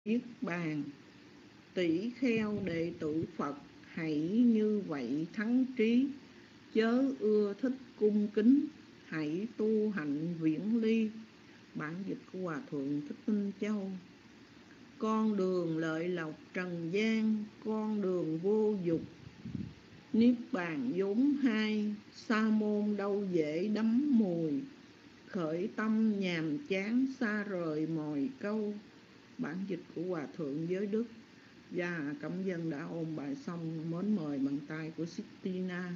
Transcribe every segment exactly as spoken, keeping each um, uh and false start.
Niết bàn. Tỷ kheo đệ tử Phật, hãy như vậy thắng trí, chớ ưa thích cung kính, hãy tu hạnh viễn ly. Bản dịch của Hòa Thượng Thích Minh Châu. Con đường lợi lộc trần gian, con đường vô dục, niết bàn vốn hai, sa môn đâu dễ đắm mùi, khởi tâm nhàm chán xa rời mồi câu. Bản dịch của Hòa Thượng Giới Đức. Và cảm dân đã ôn bài xong, mến mời bàn tay của Sistina.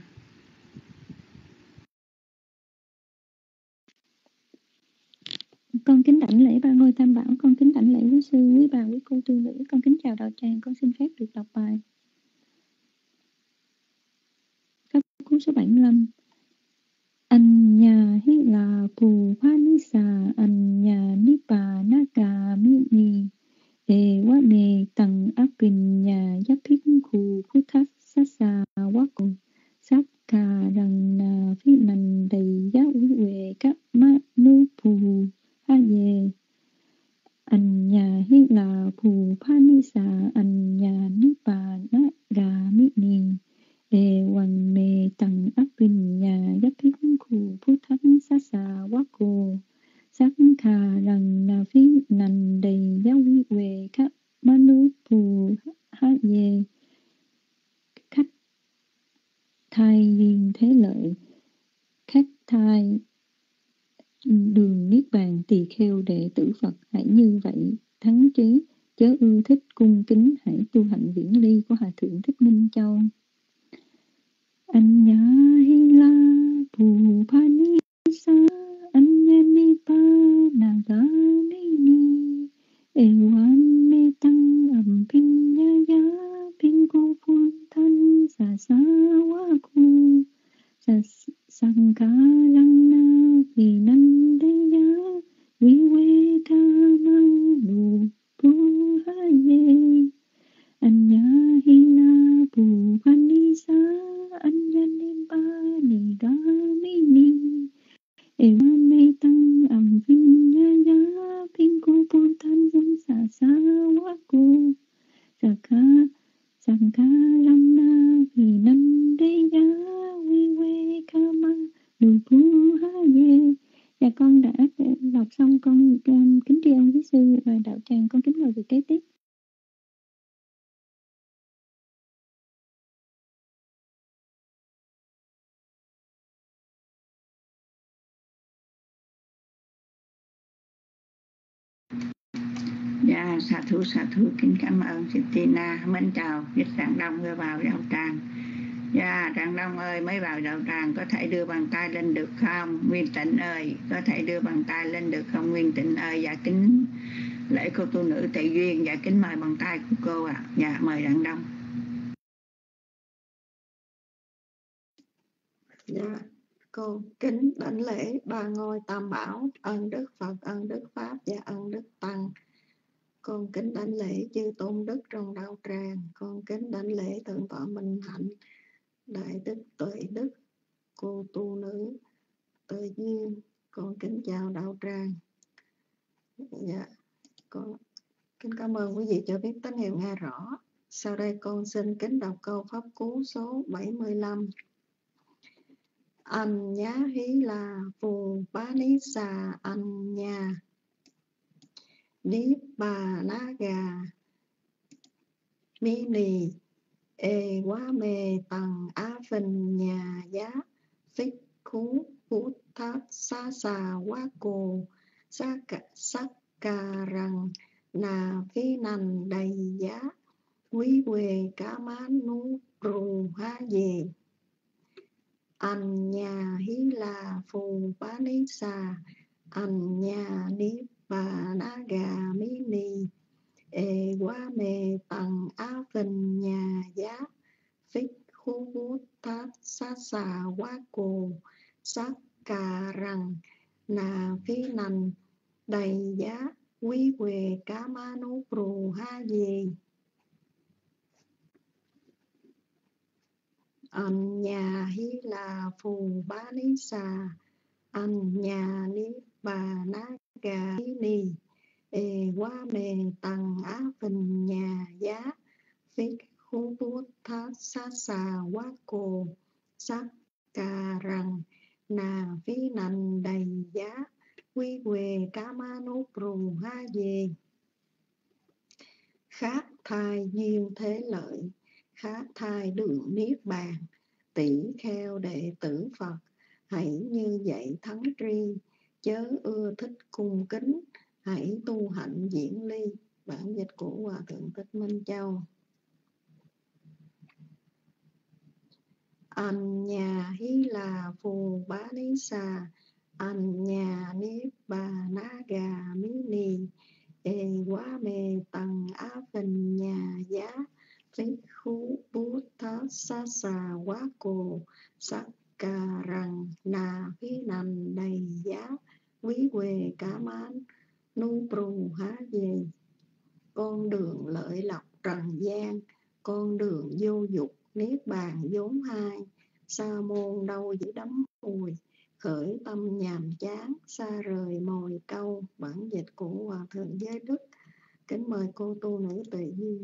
Con kính đảnh lễ ba ngôi tam bảo, con kính đảnh lễ quý sư, quý bà, quý cô tu nữ, con kính chào đạo tràng, con xin phép được đọc bài. Pháp cú số bảy mươi lăm. Anh nhà hi là phù pha ni xà, anh nhà ni bà na cà mi ni, e wa me tầng áp bình nhà giáp thiết khu phú thác sát xà quá cùng, sát cà rần na phi nành đầy giá quý huệ các ma nu phù ha về. Anh nhà hi là phù pha ni xà, anh nhà ni bà na gà mi ni, e hoàng mê tầng áp bình nhà giáp thiết khu phú thánh sát xà quá cô, sát khà rần na phi nành đầy giáo quý huệ các ma nu phù ha về. Khách thai duyên thế lợi, khách thai đường niết bàn, tỳ kheo đệ tử Phật, hãy như vậy thắng trí, chớ ưa thích cung kính, hãy tu hạnh viễn ly của Hòa Thượng Thích Minh Châu. Anh nhá hi la phù pha ni sa, anh nha ni pa na ga ni ni, e wan me tăng ẩm pin nha ya pin cô phuan thân sa sa wa ku sa sang ca lăng na vì năng đế giá vi quê ca mang nụ pu ha ye. Anh nhá hi la phù pha ni sa, anh nha ni ba ni ga mi ni, e wa me tăng ẩm pin nha ya pin cô phu thanh dân sa sa wa cô sa ca sang ca lăng na vì năng đế giá vi quê ca mang nụ pu ha ye. Dạ con đã đọc xong, con um, kính tri ân quý sư và đạo tràng, con kính mời việc kế tiếp. Dạ, xạ thú xạ thú kính cảm ơn Sistina. Mến chào Dịch Rạng Đông vừa vào đạo tràng. Dạ, Rạng Đông ơi, mới vào đạo tràng có thể đưa bàn tay lên được không? Nguyên Tịnh ơi, có thể đưa bàn tay lên được không? Nguyên Tịnh ơi, dạ kính lễ cô tu nữ Tệ Duyên, dạ kính mời bàn tay của cô ạ. À. Dạ, mời Rạng Đông. Dạ, cô kính đảnh lễ ba ngôi tam bảo, ân đức Phật, ân đức Pháp và ân đức Tăng. Con kính đảnh lễ chư tôn đức trong đạo tràng, con kính đảnh lễ thượng tọa Minh Hạnh, đại đức Tuệ Đức, cô tu nữ Tự Duyên. Con kính chào đạo tràng. Dạ, con kính cảm ơn quý vị cho biết tín hiệu nghe rõ. Sau đây con xin kính đọc câu pháp cú số bảy mươi lăm. Anh nhá hí là phù bá ní xà anh nhà ní bà ná gà mi nì, ê quá mê tầng á phình nhà giá phích khú phú thát xa xà quá cồ xa cả sắc cà rằng nà phi nành đầy giá quý quê cá má nú rù ha về. Anh nhà hí là phù bá ní xà anh nhà ní bà ná gà mi nì, ê quá mê tầng á phình nhà giá phích khu bút thát sát xà quá cồ sát cà rằng nà phi nành đầy giá quý quê cá má nú rù ha về. Anh nhà hí là phù bá ní xà anh nhà ní bà ná gà mi nì, ê quá mê tăng á phình nhà giá phích khu bút thát sát xà quá cô sắc cà răng nà phí nành đầy giá quy quê cá ma nốt rù ha về khác thai duyên thế lợi khác thai đường niết bàn tỷ kheo đệ tử Phật hãy như vậy thắng tri chớ ưa thích cung kính hãy tu hạnh diễn ly. Bản dịch của Hòa Thượng Thích Minh Châu. Anh nhà hí là phù bá lý xà anh nhà niết bà ná gà mí nì ê quá mê tăng á phình nhà giá phích khu bút thát sa xà quá cô sắc cà răng nà phí nành đầy giá quý quê cá mán nu prù há về con đường lợi lộc trần gian con đường vô dục niết bàn vốn hai sa môn đâu giữ đắm mùi khởi tâm nhàm chán xa rời mồi câu. Bản dịch của Hòa Thượng Giới Đức. Kính mời cô tu nữ Tuệ Duyên.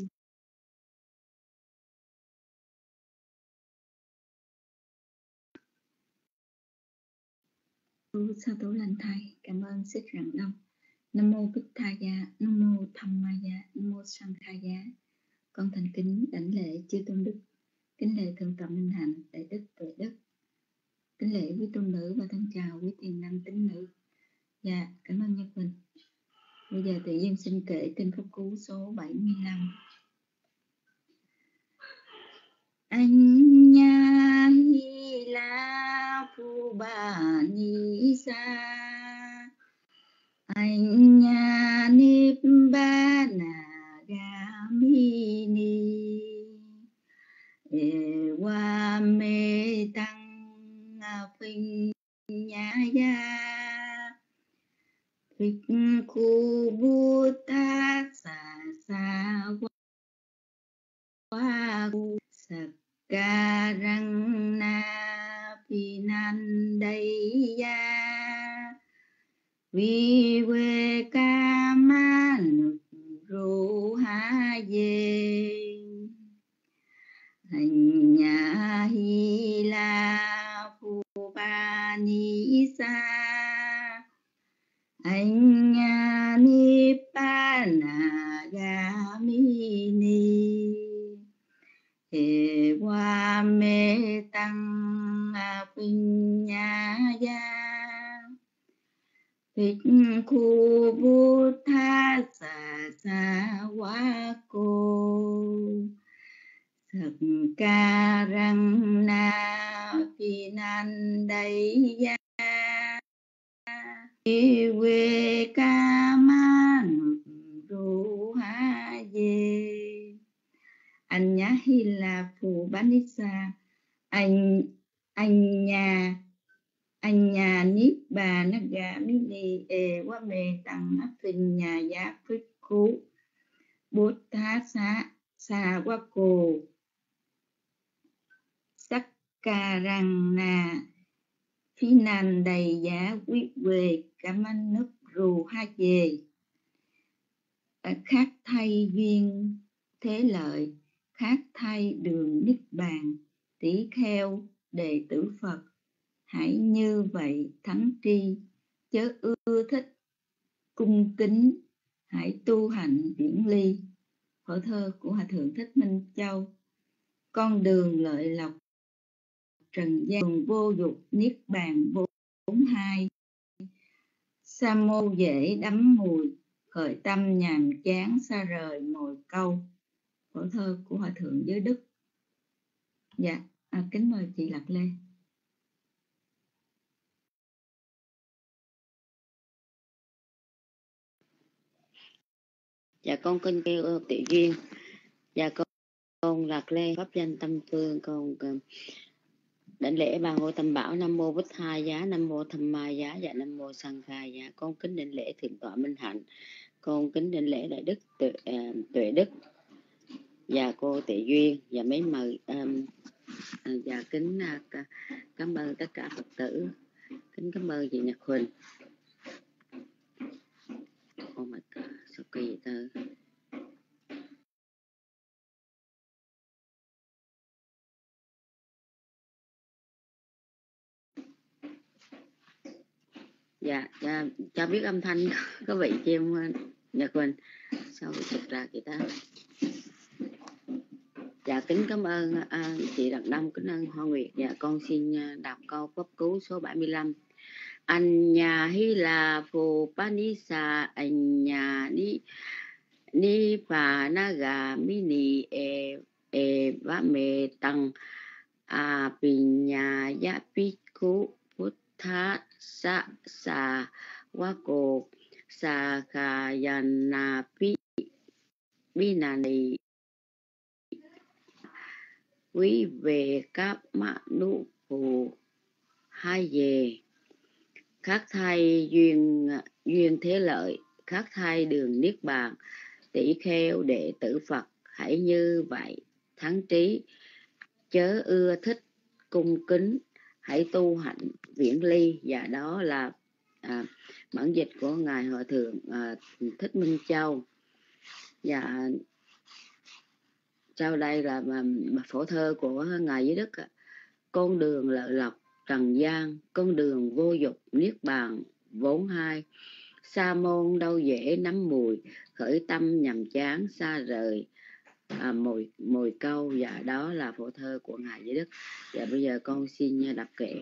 Sa tổ lành thầy, cảm ơn Sức Rạng Đông. Nam mô Bích Tha Giá, Nam mô Tham Ma Giá, Nam mô Sang Kha Giá. Con thành kính đảnh lễ chư tôn đức, kính lễ thượng tọa Minh Hạnh, đại đức Tuệ Đức, kính lễ quý tôn nữ và thân chào quý tiền nam tín nữ. Dạ, cảm ơn Nhật Bình. Bây giờ tự nhiên xin kể kinh pháp cú số bảy mươi lăm. Anh nha hi la phu ba ni sa anh nha nip ba na ga mi ni e wa me tăng phinh nha ya phích khu bu ta sa sa wa sa ca răng na phi nan đây ya vi quê ca ma nụ ru ha về hành nhà hi la phu ba ni sa anh nhà ni pa na ga mi ni e wa me tăng phinh nha ya phích khu bút tha sa sa wa cô sắc ca răng na phi nan đây ya đi quê ca ma ru ha về anh nhá hi là phù bán nít xa anh anh nhà anh nhà niết bà nó gà mi ni ê quá mê tăng áp phình nhà giá phích khú bút thá xá xa quá cô sắc ca răng nà phí nan đầy giá quyết quê cảm ơn nước rù ha về khác thay duyên thế lợi khác thay đường niết bàn tỷ kheo đệ tử Phật hãy như vậy thắng tri chớ ưa thích cung kính hãy tu hạnh viễn ly. Phổ thơ của Hòa Thượng Thích Minh Châu. Con đường lợi lộc trần gian vô dục niết bàn bốn hai sa mô dễ đắm mùi khởi tâm nhàm chán xa rời mồi câu. Phổ thơ của Hòa Thượng Giới Đức. Dạ, à, kính mời chị Lạc Lê. Dạ con kính kêu Tiểu Duyên. Dạ con, con Lạc Lê pháp danh Tâm Phương, con đảnh lễ ba ngôi tam bảo Nam mô Bích Tha Giá, Nam mô Tham Ma Giá và Nam mô Sang Kha Giá. Con kính đảnh lễ thượng tọa Minh Hạnh, con kính đảnh lễ đại đức Tuệ, uh, Tuệ Đức và cô Tệ Duyên và mấy mời um, và kính uh, cảm ơn tất cả Phật tử, kính cảm ơn chị Nhật Huỳnh. Oh my God. kỳ từ. Dạ, dạ, cho biết âm thanh có vị chi không Nhật Quỳnh? Sao bị trực ra vậy ta? Dạ, kính cảm ơn à, chị Đặng Đông, kính ơn Hoa Nguyệt. Dạ, con xin đọc câu pháp cú số bảy mươi lăm. Anh nhà hi là phù pa ni sa anh nhà ni ni pa na ga mi ni e e va me tăng a pi nhà ya pi ku phut tha sa sa wa ko sa ka yan na pi bi na ni quý về các mạ nụ phù hai về khác thay duyên duyên thế lợi, khác thay đường niết bàn, tỷ kheo đệ tử Phật hãy như vậy thắng trí, chớ ưa thích cung kính, hãy tu hạnh viễn ly. Và đó là à, bản dịch của ngài Hòa thượng à, Thích Minh Châu. Và sau đây là phổ thơ của ngài Giới Đức. Con đường lợi lộc trần gian, con đường vô dục niết bàn vốn hai, sa môn đâu dễ nắm mùi, khởi tâm nhằm chán xa rời à, mồi mồi câu. Và đó là phổ thơ của ngài Giới Đức. Và bây giờ con xin đọc kệ.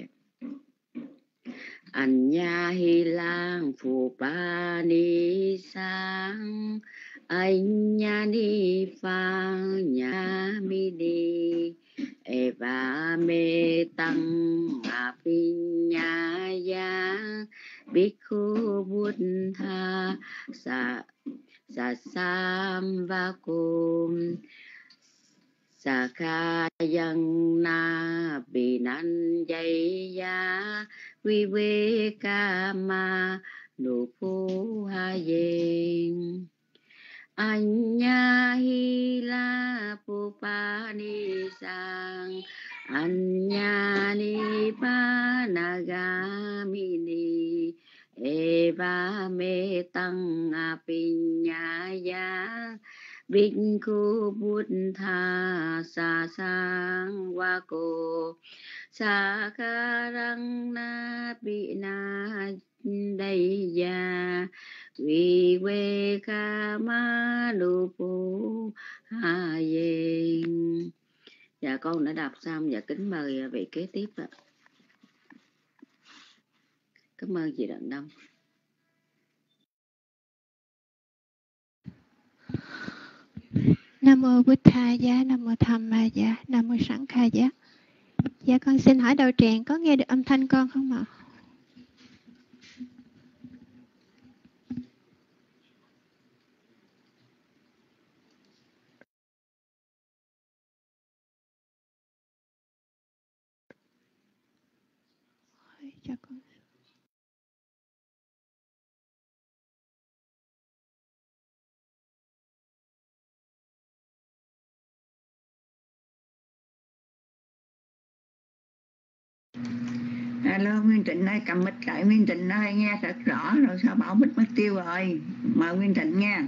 Anh nha hi lang phù pa ni sang, anh nha ni pha nha mi ni eva me tăng a pi nha ya bhikkhu buddha sa sa sam va kum sa kha yang na bi nan jay ya vi ve ka ma nu phu ha yen Anya hi la pu pa ni sang Anya ni pa na ga mi ni eva me tăng a pi nya ya Bhikkhu Buddha sa sang wa ko sa kha rang na bi na đây ya vì quê ca ma đô phu ha yen. Dạ con đã đọc xong và kính mời vị kế tiếp ạ. Cảm ơn chị Đặng Đông. Nam mô Bụt Tha Giá, Nam mô Tham Ma Giá, Nam mô Sẵn Kha Giá. Dạ con xin hỏi đầu tràng có nghe được âm thanh con không ạ? Cho con. Alo Nguyên Trịnh ơi, cầm mic lại Nguyên Trịnh ơi, nghe thật rõ rồi sao bảo mic mất tiêu rồi. Mời Nguyên Trịnh nha.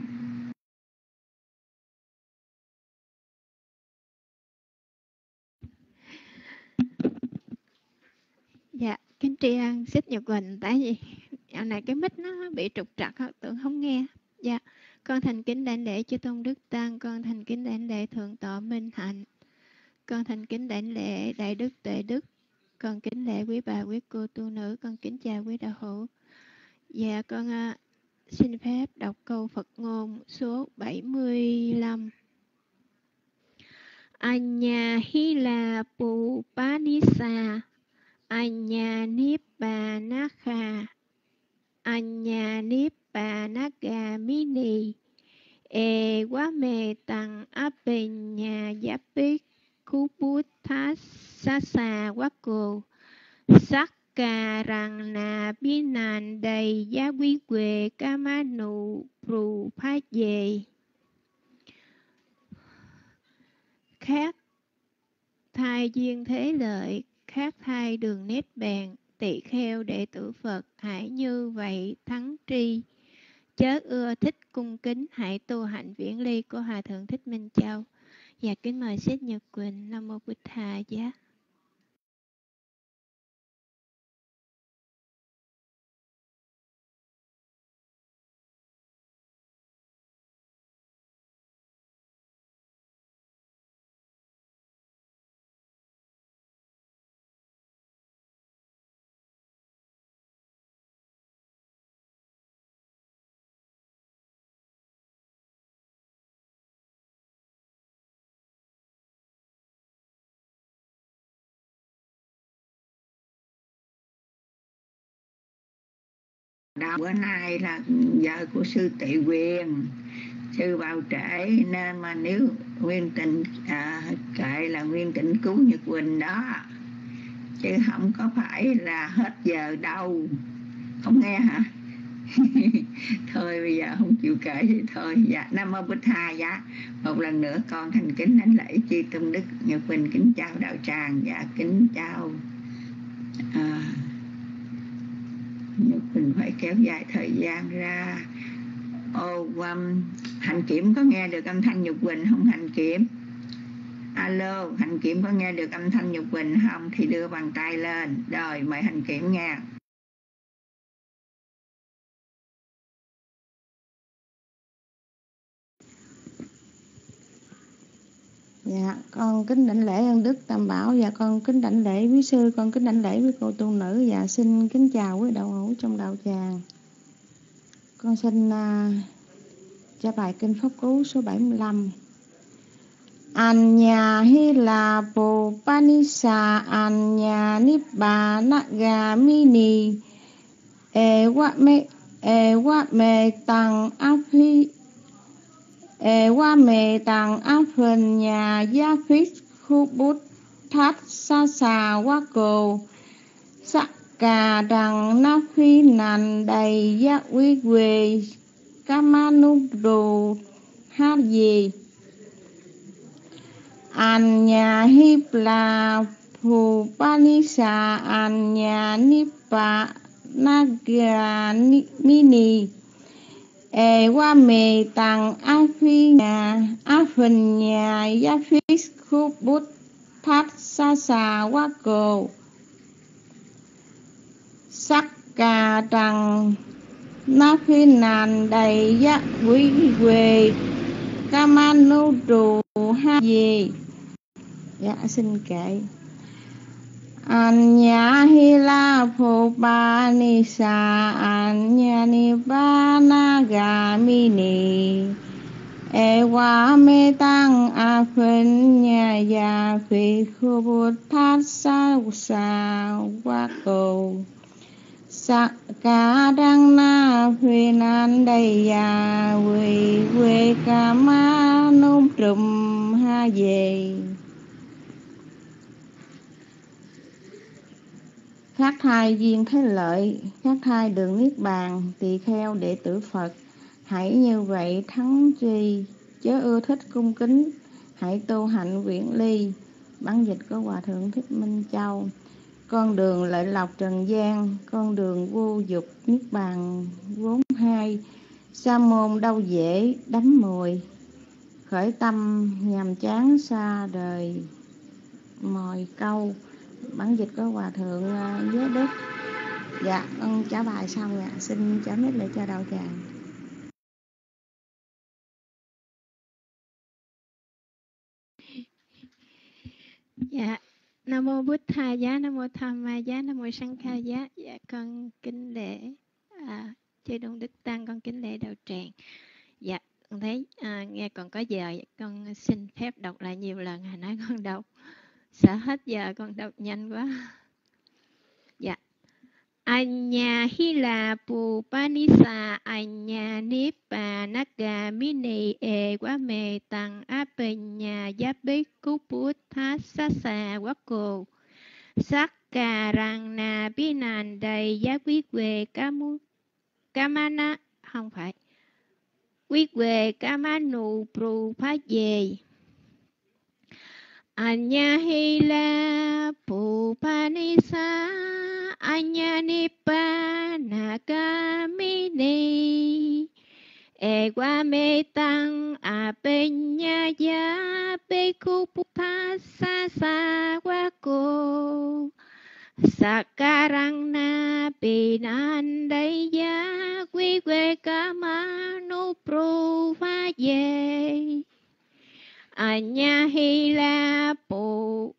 Dạ, kính tri ân Xích Nhật Quỳnh, tại vì dạo này cái mic nó bị trục trặc, tưởng không nghe. Dạ, con thành kính đảnh lễ chư tôn đức tăng, con thành kính đảnh lễ thượng tọa Minh Hạnh, con thành kính đảnh lễ đại đức tuệ đức, con kính lễ quý bà quý cô tu nữ, con kính chào quý đạo hữu. Dạ, con uh, xin phép đọc câu Phật ngôn số bảy mươi lăm. Anya hi la pu pa ni sa Anya Nippanakha Anya Nippanakhamini E quá mê tăng áp bên nhà giáp biết khu bút thá xa xa quá cô sắc cà rằng nà biến nàn đầy giá quý quê ca má nụ prù phát về khác thai duyên thế lợi, khác thai đường nét bàn, tỳ kheo đệ tử Phật hãy như vậy thắng tri, chớ ưa thích cung kính, hãy tu hạnh viễn ly của Hòa Thượng Thích Minh Châu. Và kính mời Sếp Nhật Quỳnh. Nam Mô Bụt Thà Giá. Đó, bữa nay là giờ của sư Tị Quyền, sư vào trễ nên mà nếu Nguyên Tịnh à, kệ là Nguyên Tịnh cứu Nhật Quỳnh đó, chứ không có phải là hết giờ đâu. Không nghe hả? Thôi bây giờ không chịu kể thì thôi. Dạ, Nam Mô Bụt Thà Giá. Một lần nữa con thành kính đảnh lễ Chư Tôn Đức Nhật Quỳnh kính chào đạo tràng. Dạ, kính chào à, Nhật Quỳnh phải kéo dài thời gian ra. Ô, um, Hành Kiểm có nghe được âm thanh Nhật Quỳnh không Hành Kiểm? Alo, Hành Kiểm có nghe được âm thanh Nhật Quỳnh không? Thì đưa bàn tay lên. Rồi, mời Hành Kiểm nghe. Dạ, con kính đảnh lễ ân đức Tam Bảo và con kính đảnh lễ quý sư, con kính đảnh lễ với cô tu nữ và xin kính chào quý đạo hữu trong đạo tràng. Con xin uh, trả bài kinh pháp cú số bảy mươi lăm. Anya hila po panisa anya nibbana gamini ewa me ewa me tăng api ewa me tăng aphen nhà gia phít khu bút thát sa sa wa cô sắc cà đằng na phi nàn đầy giác quý quê kamanu đồ hát gì Anya hipla phu panisa anya nipa naga mini ewa me tăng afi nhà aphen nhà gia phít khu bút thát sa sa wa cô sắc cà đằng na phi nàn đầy giác quý quê kamanu đồ hát gì. Dạ, xin kệ. Anya hila phopanisa anya nibbana gamini ewa me tăng aphen nhà gia phí khu bút thát sa sa wa cô sắc cả đăng na phi nan đầy ya quỳ quê ca ma nôm trùm ha về. Khác thai duyên thế lợi, khác thai đường niết bàn, tỳ kheo đệ tử Phật, hãy như vậy thắng tri, chớ ưa thích cung kính, hãy tu hạnh viễn ly. Bản dịch của Hòa Thượng Thích Minh Châu. Con đường lợi lộc trần gian, con đường vô dục niết bàn vốn hai, sa môn đâu dễ đắm mùi, khởi tâm nhàm chán xa đời mồi câu. Bản dịch của Hòa Thượng uh, Giới Đức. Dạ, con trả bài xong ạ. Xin trả mic lại cho đạo tràng. Dạ, Nam Mô Bụt Thà Giá, Nam Mô Tham Ma Giá, Nam Mô Sang Kha Giá. Dạ, con kính lễ à, Chư Tôn Đức Tăng, con kính lễ đạo tràng. Dạ, con thấy à, nghe còn có giờ, con xin phép đọc lại nhiều lần. Hồi nãy con đọc sợ hết giờ, con đọc nhanh quá. Dạ. Anya hila pu panisa anya nipa naga mini e quá mê tăng apenya yapik kuput thasasa wako sắc cà răng na binan đầy giá quyết quê kamu kamana không phải quyết quê kamanu pru phá về. Anya hila pu panisa anya nipa nagamini e qua mê tăng a bên nha giá bê khu bút tha sa sa qua cô Sakarang na pinandaya quy quê ca ma nu pru pha ye Anya hi la po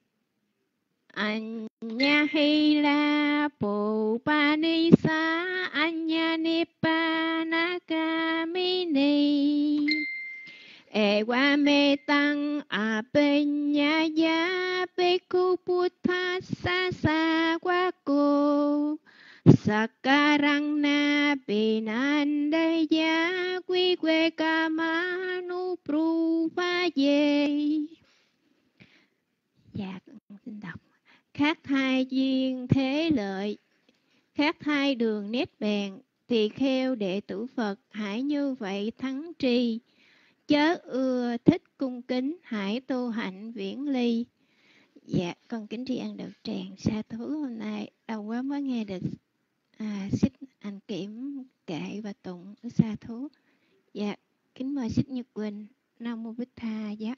Anya hi la po pa ni sa Anya ni pa na ca mi ni E qua mê tăng a bên nha giá bê khu bút tha sa sa qua cô Sakarang na pinandaya quy quê ca ma nu pru pha ye. Dạ con xin đọc. Khác thai duyên thế lợi, khác thai đường nét bèn, tỳ kheo đệ tử Phật hãy như vậy thắng tri. Chớ ưa thích cung kính, hãy tu hạnh viễn ly. Dạ, con kính tri ân đạo tràng. Sa thú hôm nay lâu quá mới nghe được à, Xích Anh Kiểm kệ và tụng sa thú. Dạ, kính mời Xích Nhật Quỳnh. Nam mô Bích Tha Giá.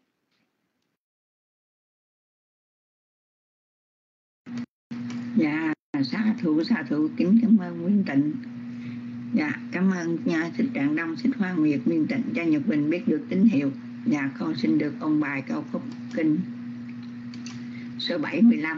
Dạ, sa thú sa thú kính cảm ơn Nguyên Tịnh. Dạ, cảm ơn nhà Xích Trạng Đông, Xích Hoa Nguyệt, Nguyên Tịnh cho Nhật Quỳnh biết được tín hiệu. Dạ, con xin được ôn bài câu khúc kinh số bảy mươi lăm.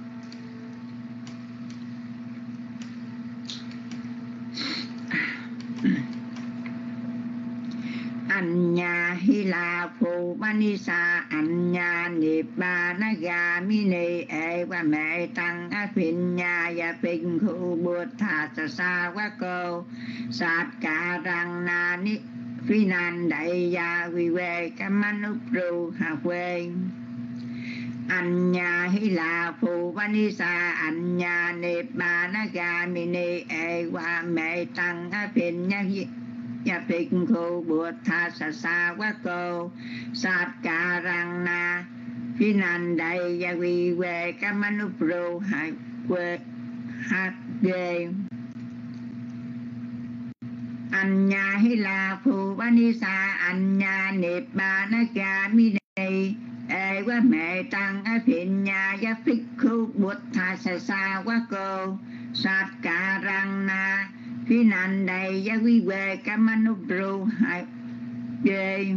Anya hila phu manisa anya nibbanaga mini ewa me tăng apinya ya pin khu buddha sa wa ko sát ca răng na ni phi nan đại ya vi về kamanupru ha quê Anya hila phu manisa anya nibbanaga mini ewa me tăng apinya ya pin khu buddha sa wa ko sát ca răng na phi nan đại ya vi về kamanupru ha quê ha quê Anya hila phu vanisa anya nibbanaga mini ewa me tăng apinya ya phikhu buddha sa wa ko sát ca răng na phi nan đại ya vi về kamanupru ha quê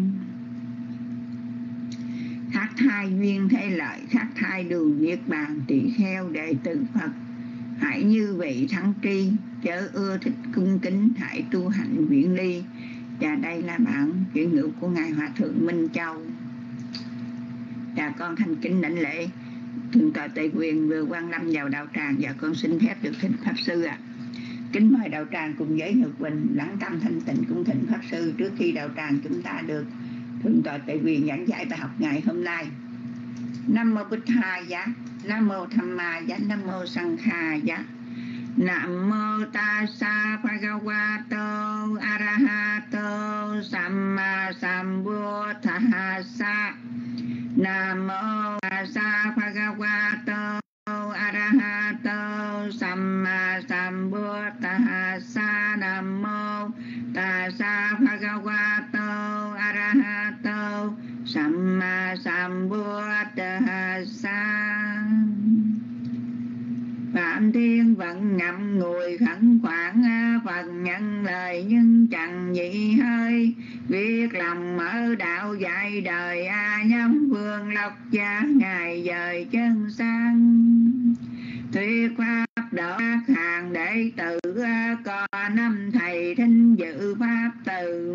khác thai duyên thế lợi, khác thai đường niết bàn, tỳ kheo đệ tử Phật hãy như vậy thắng tri. Chớ ưa thích cung kính, hãy tu hạnh viễn ly. Và đây là bản chuyển ngữ của Ngài Hòa Thượng Minh Châu. Và con thành kính đảnh lễ Thượng tọa Tề Quyền vừa quan lâm vào đạo tràng. Và con xin phép được thỉnh Pháp Sư ạ. À. Kính mời đạo tràng cùng với Nhật Quỳnh lắng tâm thanh tịnh cung thỉnh Pháp Sư. Trước khi đạo tràng chúng ta được Thượng tọa Tề Quyền giảng dạy bài học ngày hôm nay. Nam mô Bích Tha Giá, Nam mô Tham Ma Giá, Nam mô Sang Kha Giá. Nam mô Tassa Bhagavato Arahato Samma Sambuddhassa. Nam mô Tassa Bhagavato Arahato Samma Sambuddhassa. Nam mô Tassa Bhagavato Arahato Samma Sambuddhassa. Phạm Thiên vận ngậm ngùi khẩn khoản Phật nhận lời nhưng chẳng nhị hơi. Việc lòng mở đạo dạy đời A nhóm vương lộc gia ngài dời chân sang. Thuyết pháp độ hàng đệ tử có năm thầy thính dự pháp từ.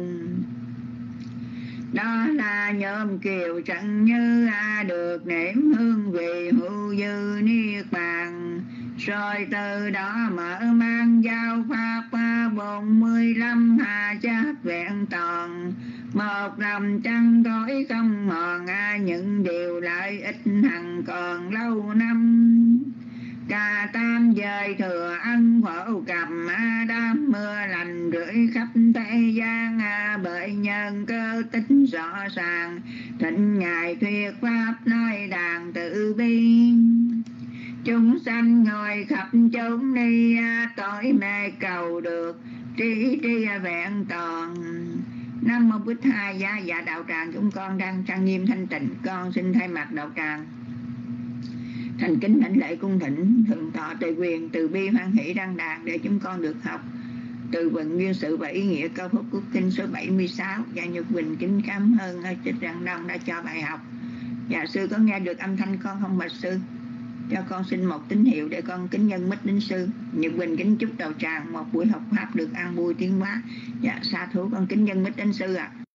Đó là nhóm kiều trận như được nếm hương vị hữu dư niết bàn. Rồi từ đó mở mang giao pháp bốn mươi lăm hà chát vẹn toàn. Một lòng trăng tối không mòn những điều lợi ích hằng còn lâu năm. Cả tam dời thừa ân phổ cầm đám mưa lành rưỡi khắp thế gian. Bởi nhân cơ tính rõ ràng thịnh ngài thuyết pháp nói đàn tự bi. chúng sanh ngồi khắp chốn ni, tối mê cầu được trí tri vẹn toàn. Nam mô Bích Tha Giá. Dạ đạo tràng chúng con đang trang nghiêm thanh tịnh, con xin thay mặt đạo tràng thành kính đảnh lễ cung thỉnh thượng tọa tề quyền từ bi hoan hỷ đăng đàn để chúng con được học từ vựng nguyên sự và ý nghĩa câu pháp quốc kinh số bảy mươi sáu. Và Nhật Quỳnh kính cảm ơn Trích Rạng Đông đã cho bài học. Dạ sư có nghe được âm thanh con không bạch sư? Cho con xin một tín hiệu để con kính nhân mít đến sư. Nhật Quỳnh kính chúc đạo tràng một buổi học pháp được an vui tiến hóa. Dạ sa thú con kính nhân mít đến sư ạ. À.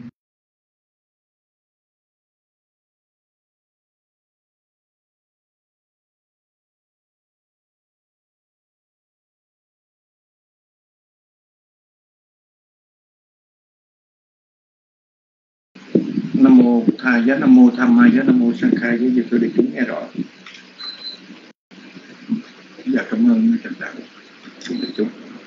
Nam mô Tha Giá, Nam mô Tham Ma Giá, Nam mô Sang Khai Giá. Giờ tôi để chúng nghe rõ. Dạ cảm ơn trần đạo chúng chúng.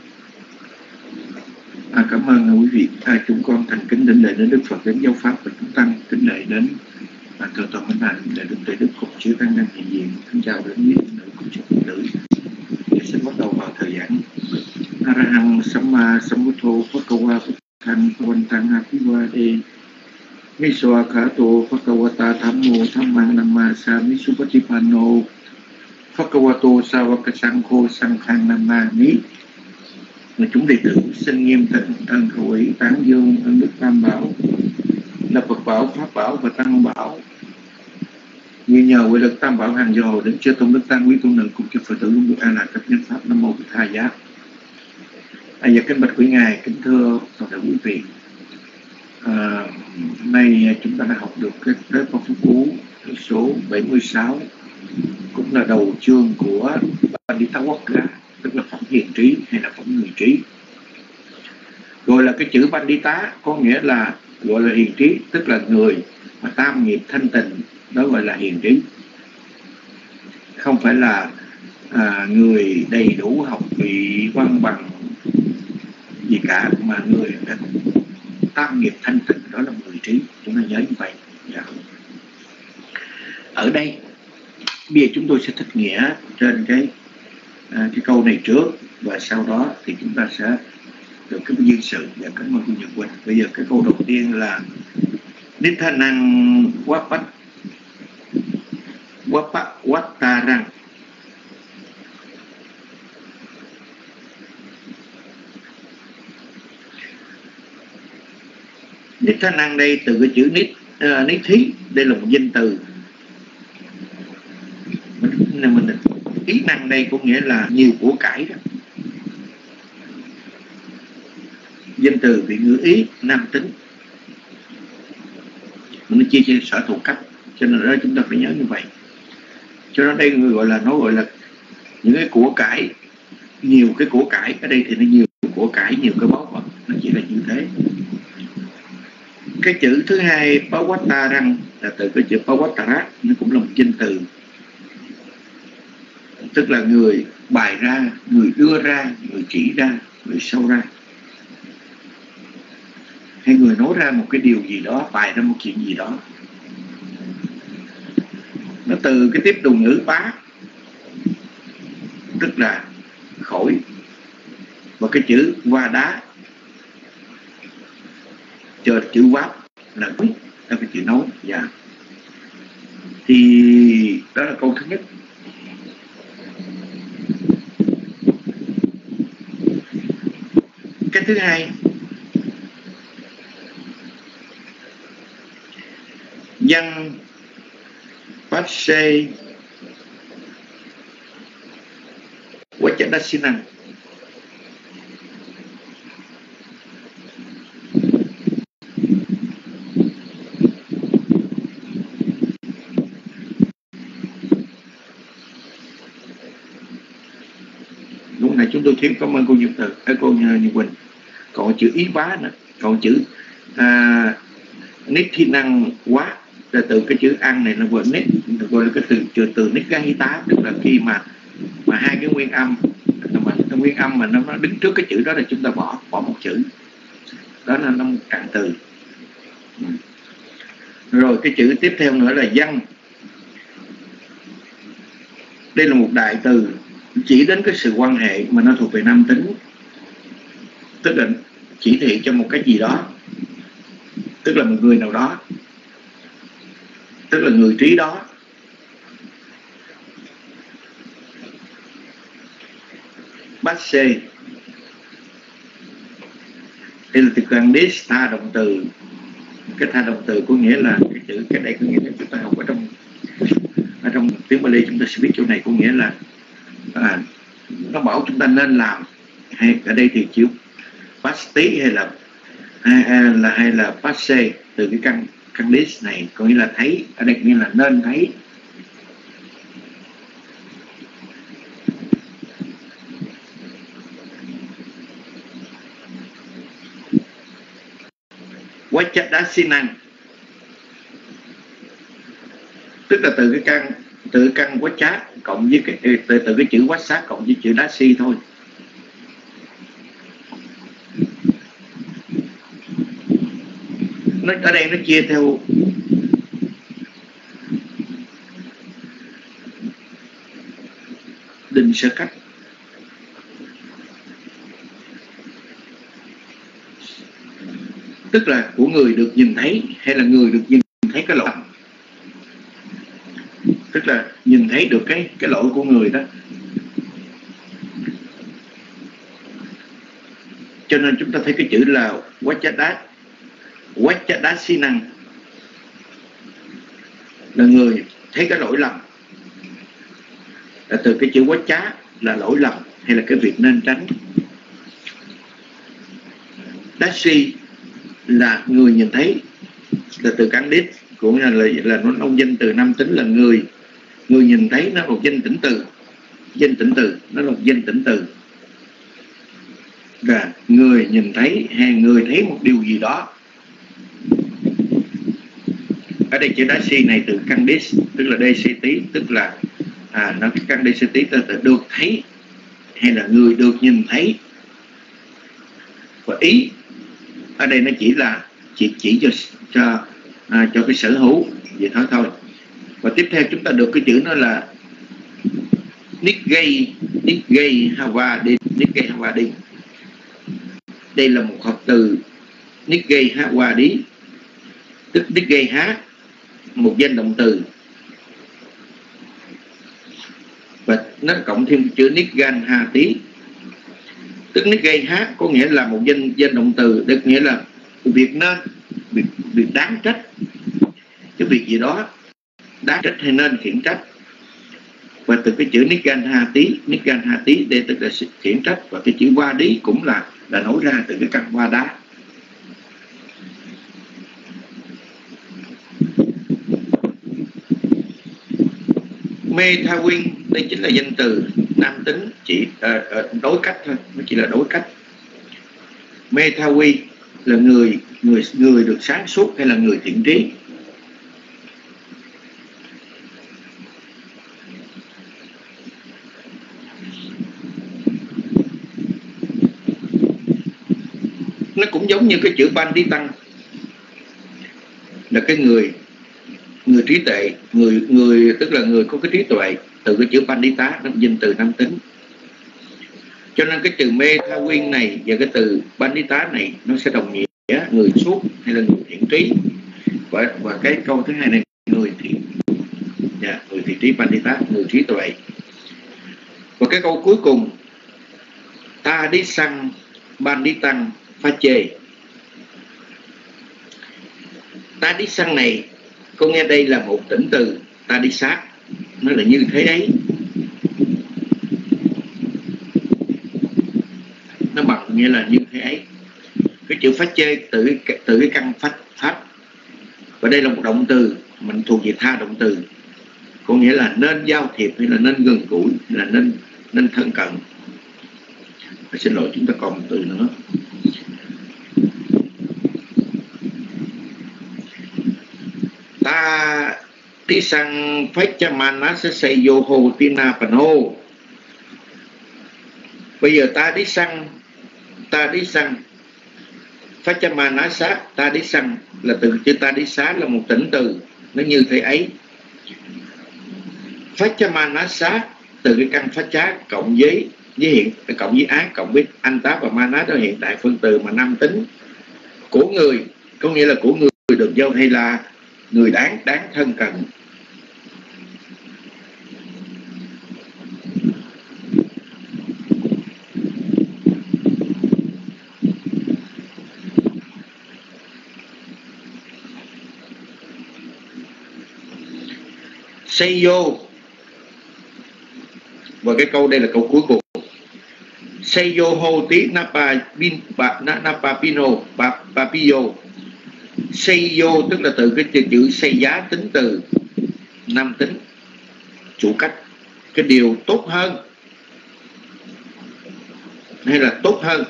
À, cảm ơn quý vị. À, chúng con thành kính đảnh lễ đến Đức Phật, đến giáo pháp và chúng tăng kính lễ đến à, thượng tọa Minh Hạnh để được tới Đức Cục Chứa Tăng Năng hiện diện. Kính chào đến quý nữ cùng chúc phụ nữ. Để xin bắt đầu vào thời giảng. Arahang Samma Sambuddho Phakawa Phakhan Phawantang Apiwade Miswa Khato Phakawata Thammo Thammang Namasa Misupatipano Phakawato Sawaka Sankho Sankhang Namani. Người chúng đệ tử xin nghiêm tịnh ân khẩu ý tán dương ân đức Tam Bảo là Phật Bảo, Pháp Bảo và Tăng Bảo. Như nhờ quy lực Tam Bảo hàng dồ đến chư tôn đức tăng quý tôn nữ cùng chư Phật tử luôn được an lạc các nhân pháp. Nam mô Bích Tha Giá. À, dạ kính bạch quý ngài, kính thưa toàn thể quý vị. À, nay chúng ta đã học được cái đế Pháp Phú Cú số bảy mươi sáu, cũng là đầu chương của Pandita Waka, tức là phẩm hiền trí hay là phẩm người trí. Rồi là cái chữ Pandita có nghĩa là gọi là hiền trí, tức là người mà tam nghiệp thanh tịnh, đó gọi là hiền trí. Không phải là à, người đầy đủ học vị văn bằng gì cả, mà người tam nghiệp thanh tịnh đó là người trí. Chúng ta nhớ như vậy. Dạ. Ở đây bây giờ chúng tôi sẽ thích nghĩa trên cái à, cái câu này trước, và sau đó thì chúng ta sẽ được cái duyên sự. Và cảm ơn cô Nhật Quỳnh. Bây giờ cái câu đầu tiên là Nithanang Wapat Wapat Wattarang. Nithanang đây từ cái chữ nít uh, nít thí, đây là một danh từ. Mình, mình ý năng đây có nghĩa là nhiều của cải đó. Danh từ vị ngữ ý nam tính, mình chia sẻ sở thuộc cách, cho nên đó chúng ta phải nhớ như vậy. Cho nên đây người gọi là nó gọi là những cái của cải, nhiều cái của cải. Ở đây thì nó nhiều của cải, nhiều cái báu vật, nó chỉ là như thế. Cái chữ thứ hai Pawattarang là từ cái chữ Pawattara, nó cũng là một danh từ, tức là người bày ra, người đưa ra, người chỉ ra, người sâu ra, hay người nói ra một cái điều gì đó, bày ra một chuyện gì đó. Nó từ cái tiếp đồ ngữ bá, tức là khỏi, và cái chữ qua đá chờ chữ váp là quyết, là cái chữ nói. Dạ. Thì đó là câu thứ nhất. Cái thứ hai, văn phát xê Vajjadasinang. Lúc này chúng tôi thiếu, cảm ơn cô Nhật Từ, à, cô Nhật Quỳnh. Còn chữ ý bá nữa, còn chữ à, nít thi năng quá là từ cái chữ ăn này, nó gọi nít, gọi là cái từ từ, từ nít gahita, tức là khi mà mà hai cái nguyên âm, mà cái nguyên âm mà nó, nó đứng trước cái chữ đó là chúng ta bỏ bỏ một chữ, đó là nó một trạng từ. Rồi cái chữ tiếp theo nữa là văn Đây là một đại từ chỉ đến cái sự quan hệ mà nó thuộc về nam tính, tức là chỉ thị cho một cái gì đó, tức là một người nào đó, tức là người trí đó. Basse, đây là từ Candis, tha động từ. Cái tha động từ có nghĩa là cái chữ, cái này có nghĩa là chúng ta học ở trong ở trong tiếng Bali, chúng ta sẽ biết chỗ này có nghĩa là à, nó bảo chúng ta nên làm, hay ở đây thì chữ pasti hay là hay, hay là hay là passe từ cái căn Candis này có nghĩa là thấy, ở đây có nghĩa là nên thấy. Vajjadasinang, tức là từ cái căn từ cái căn Vajja cộng với cái từ, từ cái chữ Vajja cộng với chữ Dasi thôi. Nó ở đây nó chia theo định sơ cách. Tức là của người được nhìn thấy hay là người được nhìn thấy cái lỗi, tức là nhìn thấy được cái cái lỗi của người đó. Cho nên chúng ta thấy cái chữ là Vajjadat, Vajjadasinang là người thấy cái lỗi lầm, là từ cái chữ Vajja là lỗi lầm hay là cái việc nên tránh. Dasi là người nhìn thấy, là từ Candis cũng là là, là nó nông danh từ nam tính là người người nhìn thấy, nó là một danh tĩnh từ, danh tĩnh từ nó là một danh tĩnh từ là người nhìn thấy hay người thấy một điều gì đó. Ở đây chữ Dasi này từ Candis tức là Desiti, tức là à, nó Candisiti là từ được thấy hay là người được nhìn thấy. Và ý ở đây nó chỉ là chỉ chỉ cho cho à, cho cái sở hữu vậy thôi thôi. Và tiếp theo chúng ta được cái chữ nó là Nikkei, Nikkei Havadi, Nikkei Havadi. Đây là một hợp từ Nikkei Havadi, tức Nikkei há, một danh động từ, và nó cộng thêm chữ Niggan Hati, tức Nikkei há có nghĩa là một danh danh động từ, tức nghĩa là việc nên, việc việc đáng trách, cái việc gì đó đáng trách hay nên khiển trách. Và từ cái chữ Niggan Hati, Niggan Hati đây tức là khiển trách, và cái chữ Vadi cũng là là nối ra từ cái căn Vada. Methawin đây chính là danh từ nam tính, chỉ uh, uh, đối cách thôi, nó chỉ là đối cách. Methawi là người người người được sáng suốt hay là người thiện trí. Nó cũng giống như cái chữ Panditang là cái người người trí tuệ, người người tức là người có cái trí tuệ, từ cái chữ Pandita nó danh từ nam tính. Cho nên cái từ Methawin này và cái từ Pandita này nó sẽ đồng nghĩa người suốt hay là người thiện trí. Và, và cái câu thứ hai này người thiện, yeah, người thiện trí Pandita, người trí tuệ. Và cái câu cuối cùng ta đi sang Panditang pha chê. Ta đi sang này có nghe đây là một tỉnh từ ta đi sát, nó là như thế ấy, nó bằng nghĩa là như thế ấy. Cái chữ phát chê từ từ cái căn phát phát, và đây là một động từ mình thuộc về tha động từ, có nghĩa là nên giao thiệp hay là nên gần gũi hay là nên nên thân cận. Và xin lỗi, chúng ta còn một từ nữa. Ta đi sang phách cha mana sẽ xây vô hồ tina pano. Bây giờ ta đi sang ta đi sang phách cha mana sát, ta đi sang là từ chữ ta đi xá là một tỉnh từ, nó như thế ấy. Phách cha mana sát từ cái căn phát chá cộng với với hiện cộng với ác cộng với anh tá và ma nát đó, hiện tại phân từ mà năm tính của người, có nghĩa là của người được giao hay là người đáng đáng thân cận. Xây vô, và cái câu đây là câu cuối cùng. Xây vô hô tí napa bin napa pino papio. Xây vô tức là từ cái chữ xây giá, tính từ năm tính chủ cách, cái điều tốt hơn hay là tốt hơn,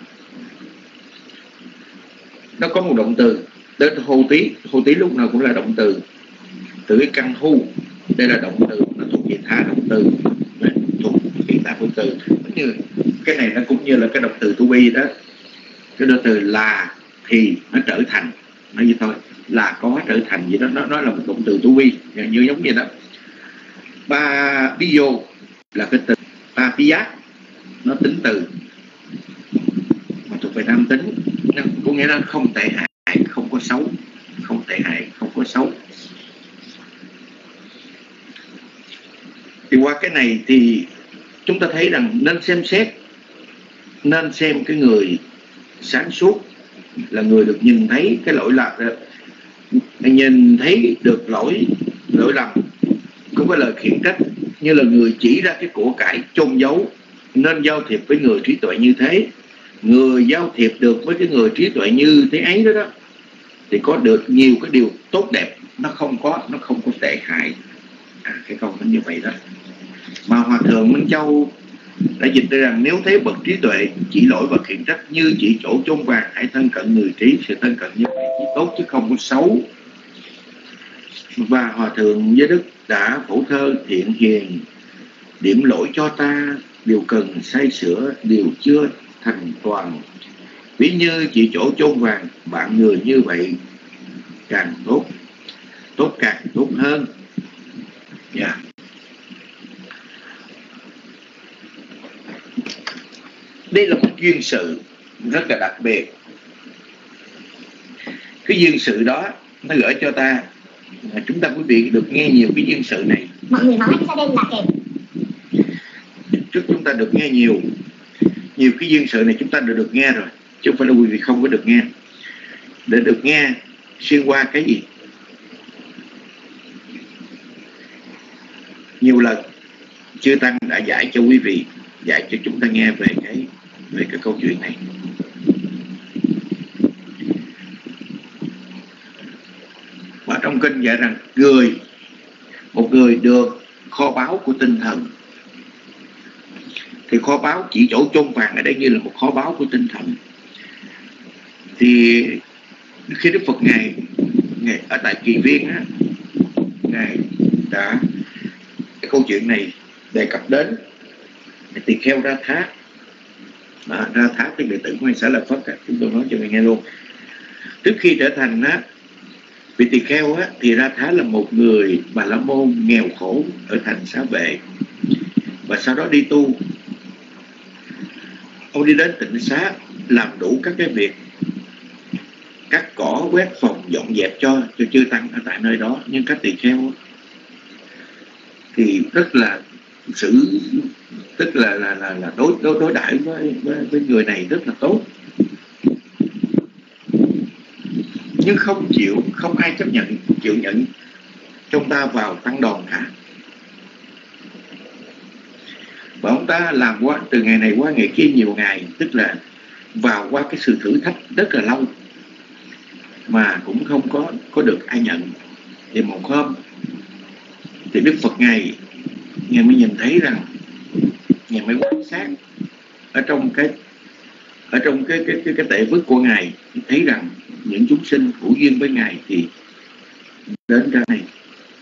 nó có một động từ đến hô tí. Hô tí lúc nào cũng là động từ từ cái căn hu, đây là động từ, nó thuộc về tha động từ, thuộc hiện tại phương từ. Như cái này nó cũng như là cái động từ to be đó, cái động từ là thì nó trở thành, nói như thôi là có trở thành gì đó, nó nó là một động từ to be như giống như đó. Ba bio là cái từ ba pia, nó tính từ mà thuộc về nam tính, nó có nghĩa là không tệ hại, không có xấu, không tệ hại, không có xấu. Thì qua cái này thì chúng ta thấy rằng nên xem xét, nên xem cái người sáng suốt là người được nhìn thấy cái lỗi lạc, nhìn thấy được lỗi lỗi lầm, có cái lời khiển trách như là người chỉ ra cái của cải chôn giấu. Nên giao thiệp với người trí tuệ như thế. Người giao thiệp được với cái người trí tuệ như thế ấy đó, đó thì có được nhiều cái điều tốt đẹp, nó không có nó không có tệ hại. À, cái câu nó như vậy đó. Mà Hòa Thượng Minh Châu đã dịch ra rằng nếu thấy bậc trí tuệ chỉ lỗi và khiển trách như chỉ chỗ chôn vàng, hãy thân cận người trí. Sự thân cận như vậy chỉ tốt chứ không có xấu. Và Hòa Thượng Giới Đức đã phổ thơ thiện hiền, điểm lỗi cho ta, điều cần sai sửa, điều chưa thành toàn. Ví như chỉ chỗ chôn vàng, bạn người như vậy càng tốt, tốt càng tốt hơn. Dạ. Yeah. Đây là một duyên sự rất là đặc biệt. Cái duyên sự đó nó gửi cho ta, chúng ta quý vị được nghe nhiều cái duyên sự này. Mọi người nói cho nên là kèm. Trước chúng ta được nghe nhiều nhiều cái duyên sự này, chúng ta đã được nghe rồi, chứ không phải là quý vị không có được nghe. Để được nghe xuyên qua cái gì? Nhiều lần chư Tăng đã giải cho quý vị, dạy cho chúng ta nghe về cái về cái câu chuyện này. Và trong kinh dạy rằng người một người được kho báu của tinh thần, thì kho báu chỉ chỗ chôn vàng ở đây như là một kho báu của tinh thần. Thì khi Đức Phật ngài, ngài ở tại Kỳ Viên á, ngài đã cái câu chuyện này đề cập đến tỳ kheo Ra Thát. À, Ra Thát cái đệ tử của ngài Xá Lợi Phất á, chúng tôi nói cho ngài nghe luôn. Trước khi trở thành á vị tỳ kheo á, thì Ra Thát là một người Bà La Môn nghèo khổ ở thành Xá Vệ, và sau đó đi tu. Ông đi đến tịnh xá làm đủ các cái việc cắt cỏ, quét phòng, dọn dẹp cho cho chư tăng ở tại nơi đó. Nhưng các tỳ kheo thì rất là xử, tức là là là, là đối đối đối đãi với, với với người này rất là tốt, nhưng không chịu, không ai chấp nhận chịu nhận chúng ta vào tăng đoàn cả. Và ông ta làm qua từ ngày này qua ngày kia nhiều ngày, tức là vào qua cái sự thử thách rất là lâu mà cũng không có có được ai nhận. Thì một hôm thì Đức Phật ngài ngài mới nhìn thấy rằng, ngài mới quan sát ở trong cái ở trong cái cái cái, cái tệ vứt của ngài, thấy rằng những chúng sinh hữu duyên với ngài thì đến ra này.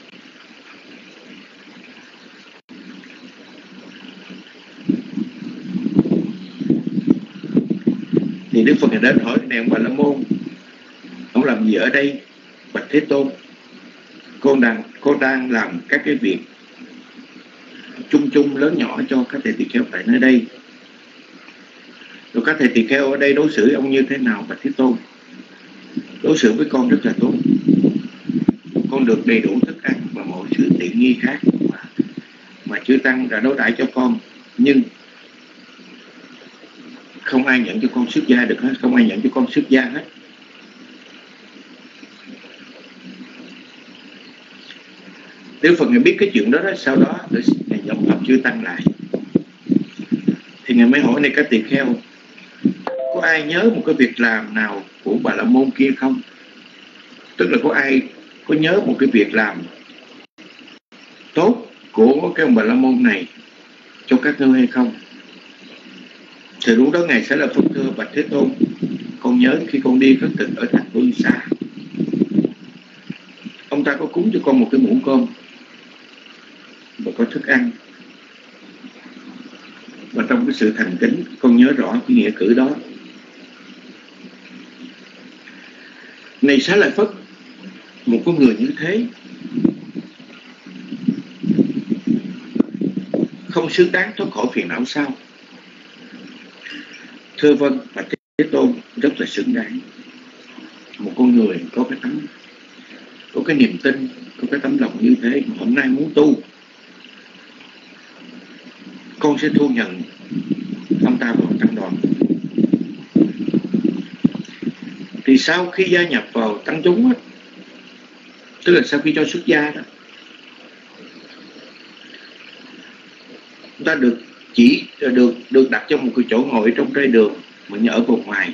Thì Đức Phật đến hỏi này ông Bà La Môn, ông làm gì ở đây? Bạch Thế Tôn, con đang con đang làm các cái việc chung chung lớn nhỏ cho các thầy tỳ kheo tại nơi đây. Rồi các thầy tỳ kheo ở đây đối xử ông như thế nào bạch Thế Tôn? Đối xử với con rất là tốt. Con được đầy đủ thức ăn và mọi sự tiện nghi khác mà, mà chư tăng đã đối đãi cho con, nhưng không ai nhận cho con xuất gia được hết, không ai nhận cho con xuất gia hết. Đức Phật Ngài biết cái chuyện đó, đó sau đó Ngài nhóm họp chư tăng lại, thì Ngài mới hỏi này các tỳ kheo, có ai nhớ một cái việc làm nào của Bà La Môn kia không? Tức là có ai có nhớ một cái việc làm tốt của cái ông Bà La Môn này cho các ngươi hay không? Thì lúc đó Ngài sẽ là Phật thưa bạch Thế Tôn, con nhớ khi con đi khất thực ở thành Vương Xá, ông ta có cúng cho con một cái muỗng cơm và có thức ăn, và trong cái sự thành kính con nhớ rõ cái nghĩa cử đó. Này Xá Lợi Phất, một con người như thế không xứng đáng thoát khỏi phiền não sao? Thưa vâng bạch Thế Tôn, rất là xứng đáng. Một con người có cái tấm có cái niềm tin, có cái tấm lòng như thế mà hôm nay muốn tu, con sẽ thu nhận ông ta vào tăng đoàn. Thì sau khi gia nhập vào tăng chúng á, tức là sau khi cho xuất gia đó, chúng ta được chỉ được được đặt trong một cái chỗ ngồi trong trái đường mà như ở bên ngoài.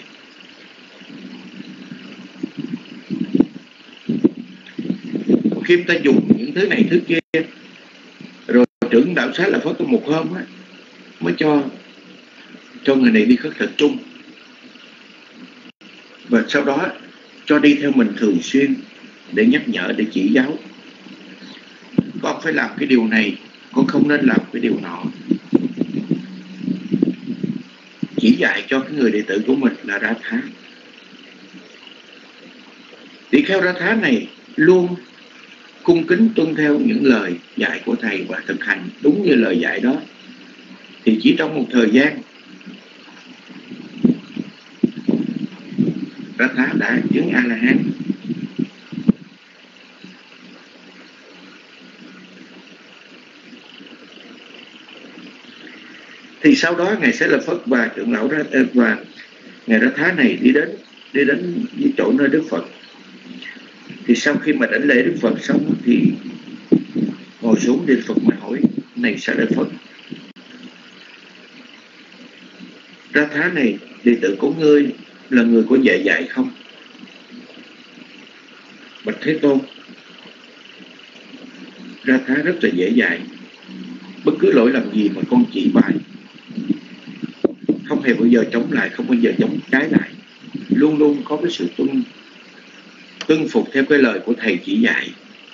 Khi ta dùng những thứ này thứ kia, rồi trưởng đạo Xá Lợi Phất có một hôm á, mới cho cho người này đi khất thực chung, và sau đó cho đi theo mình thường xuyên để nhắc nhở, để chỉ giáo. Con phải làm cái điều này, con không nên làm cái điều nọ. Chỉ dạy cho cái người đệ tử của mình là Ra Thá. Tỳ kheo Ra Thá này luôn cung kính tuân theo những lời dạy của thầy và thực hành đúng như lời dạy đó. Thì chỉ trong một thời gian, Ra Thá đã chứng A-la-hán. Thì sau đó Ngài Xá Lợi Phất và trưởng lão Ra, và Ngài Ra Thá này đi đến đi đến chỗ nơi Đức Phật. Thì sau khi mà đảnh lễ Đức Phật xong thì ngồi xuống, Đức Phật mà hỏi, này Xá Lợi Phất, Ra Thá này đệ tử của ngươi là người có dạy dạy không? Bạch Thế Tôn, Ra Thá rất là dễ dạy, bất cứ lỗi làm gì mà con chỉ bài, không hề bao giờ chống lại, không bao giờ chống trái lại, luôn luôn có cái sự tuân tuân phục theo cái lời của thầy chỉ dạy.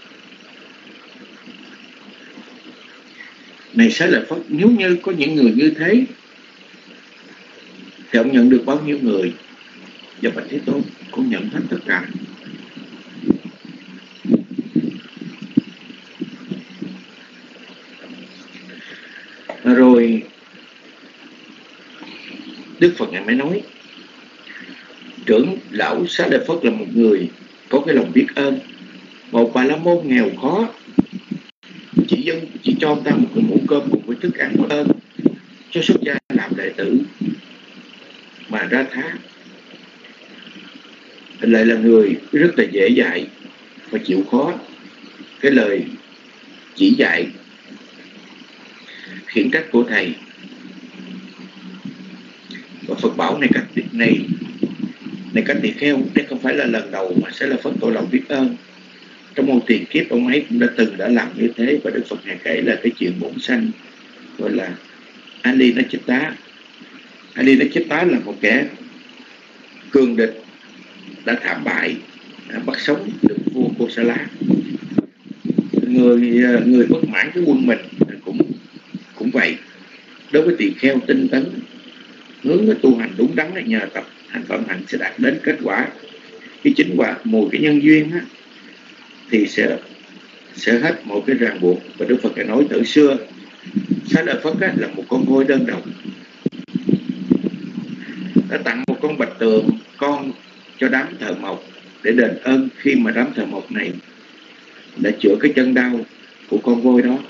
Này Xá Lợi Phất, nếu như có những người như thế thì ông nhận được bao nhiêu người? Và bạch Thế Tôn, con nhận hết tất cả. Rồi Đức Phật Ngài mới nói, trưởng lão Xá Lợi Phất là một người có cái lòng biết ơn. Một Bà La Môn nghèo khó chỉ dân chỉ cho ông ta một cái muỗng cơm cùng với thức ăn có ơn, cho xuất gia làm đệ tử. Mà Ra Thá lại là người rất là dễ dạy và chịu khó cái lời chỉ dạy khiển trách của thầy. Và Phật bảo này các này này các tỳ kheo, đây không phải là lần đầu mà sẽ là Phật tỏ lòng biết ơn. Trong một tiền kiếp ông ấy cũng đã từng đã làm như thế. Và Đức Phật Ngài kể là cái chuyện bổn sanh gọi là Ali Nachita. Ali Nachita là một kẻ cường địch đã thảm bại, đã bắt sống được vua Kosala. Người người bất mãn cái quân mình cũng cũng vậy. Đối với tỳ kheo tinh tấn hướng cái tu hành đúng đắn, nhờ tập hành phẩm hạnh sẽ đạt đến kết quả. Cái chính quả mùi cái nhân duyên á, thì sẽ sẽ hết một cái ràng buộc. Và Đức Phật đã nói từ xưa Xá lợi Phất á, là một con voi đơn độc, đã tặng một con bạch tượng con cho đám thợ mộc để đền ơn khi mà đám thợ mộc này đã chữa cái chân đau của con voi đó.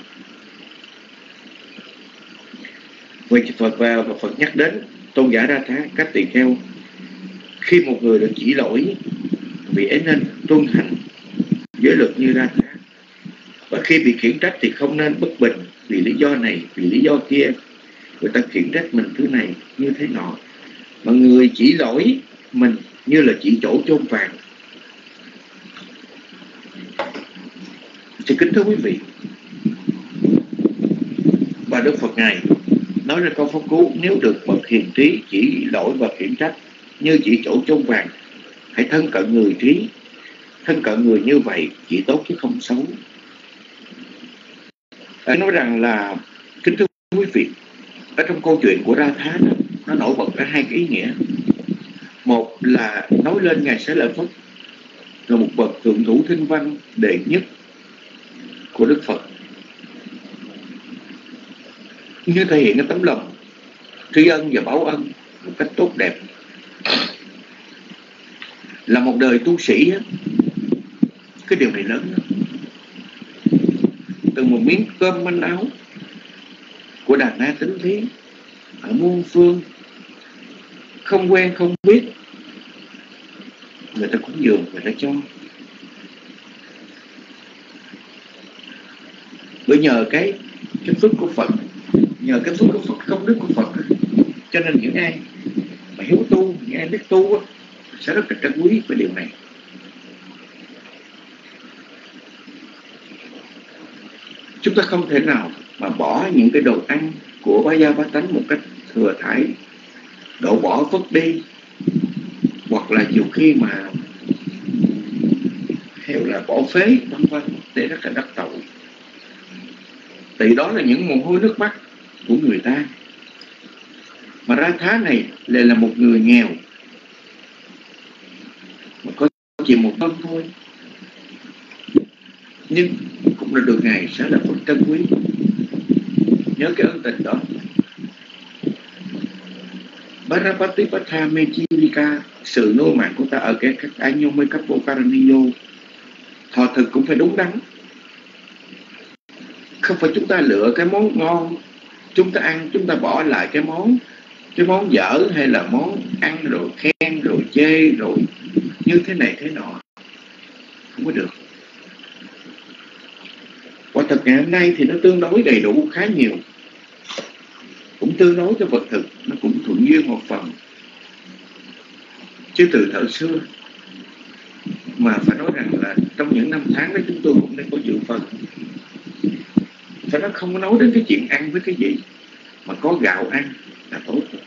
Vậy Phật vào và Phật nhắc đến tôn giả Ra Thá các tỳ kheo, khi một người được chỉ lỗi vì ấy nên tuân hành giới luật như Ra Thá, và khi bị khiển trách thì không nên bất bình vì lý do này, vì lý do kia, người ta khiển trách mình thứ này như thế nọ, mà người chỉ lỗi mình như là chỉ chỗ chôn vàng. Xin kính thưa quý vị, và Đức Phật Ngài nói ra câu pháp cú: nếu được bậc hiền trí chỉ lỗi và khiển trách như chỉ chỗ chôn vàng, hãy thân cận người trí. Thân cận người như vậy chỉ tốt chứ không xấu. Ở nói rằng là, kính thưa quý vị, ở trong câu chuyện của Ra Thá đó, nó nổi bật ra hai cái ý nghĩa. Một là nói lên Ngài Xá Lợi Phất là một bậc thượng thủ thinh văn đệ nhất của Đức Phật, như thể hiện cái tấm lòng tri ân và báo ân một cách tốt đẹp. Là một đời tu sĩ, cái điều này lớn lắm. Từ một miếng cơm manh áo của đàn na tính thí ở muôn phương, không quen không biết, người ta cúng dường, người ta cho. Bởi nhờ cái cái phước của Phật, nhờ cái phước của Phật, công đức của Phật, cho nên những ai mà hiếu tu, những ai biết tu sẽ rất là trân quý về điều này. Chúng ta không thể nào mà bỏ những cái đồ ăn của Bá Gia Bá Tánh một cách thừa thãi, đổ bỏ vứt đi, hoặc là nhiều khi mà hay là bỏ phế vân vân, để rất là đắc tội. Tại đó là những mồ hôi nước mắt của người ta. Mà Ra Thá này lại là một người nghèo, mà có chỉ một cơm thôi, nhưng cũng đã được Ngài Xá Lợi Phất trân quý. Nhớ cái ân tình đó. Bharapatipatha Mechirika, sự nuôi mạng của ta ở cái cách Anyo mới cấp vô Karaniyo, thọ thực cũng phải đúng đắn. Không phải chúng ta lựa cái món ngon, chúng ta ăn, chúng ta bỏ lại cái món cái món dở, hay là món ăn rồi khen rồi chê rồi như thế này thế nọ. Không có được. Quả thật ngày hôm nay thì nó tương đối đầy đủ khá nhiều, cũng tương đối cái vật thực, nó cũng thuận duyên một phần. Chứ từ thời xưa mà phải nói rằng là trong những năm tháng đó chúng tôi cũng đã có dự phần. Phải nói không có nói đến cái chuyện ăn với cái gì, mà có gạo ăn là tốt rồi.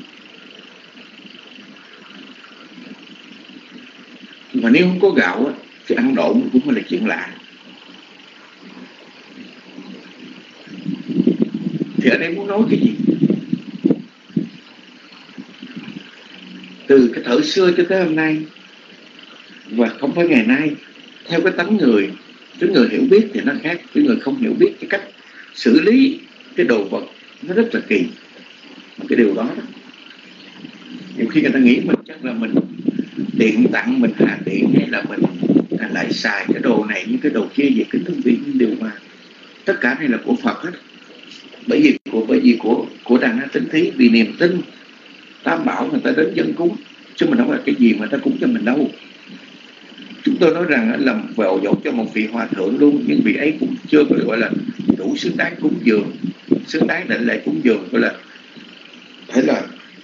Mà nếu không có gạo thì ăn độn cũng là chuyện lạ. Thì ở đây muốn nói cái gì? Từ cái thời xưa cho tới hôm nay, và không phải ngày nay, theo cái tánh người, cái người hiểu biết thì nó khác, cái người không hiểu biết cái cách xử lý cái đồ vật nó rất là kỳ. Mà cái điều đó, đó nhiều khi người ta nghĩ mình chắc là mình tiện tặng, mình hạ tiện, hay là mình lại xài cái đồ này như cái đồ kia về kính thông tin. Nhưng điều mà tất cả này là của Phật hết. Bởi vì của bởi vì của của đàn na tính thí, vì niềm tin Tam Bảo người ta đến dân cúng, chứ mình không là cái gì mà ta cúng cho mình đâu. Chúng tôi nói rằng là vào dỗ cho một vị hòa thượng luôn, nhưng vị ấy cũng chưa gọi là đủ xứng đáng cúng dường, xứng đáng định lệ cúng dường, gọi là phải là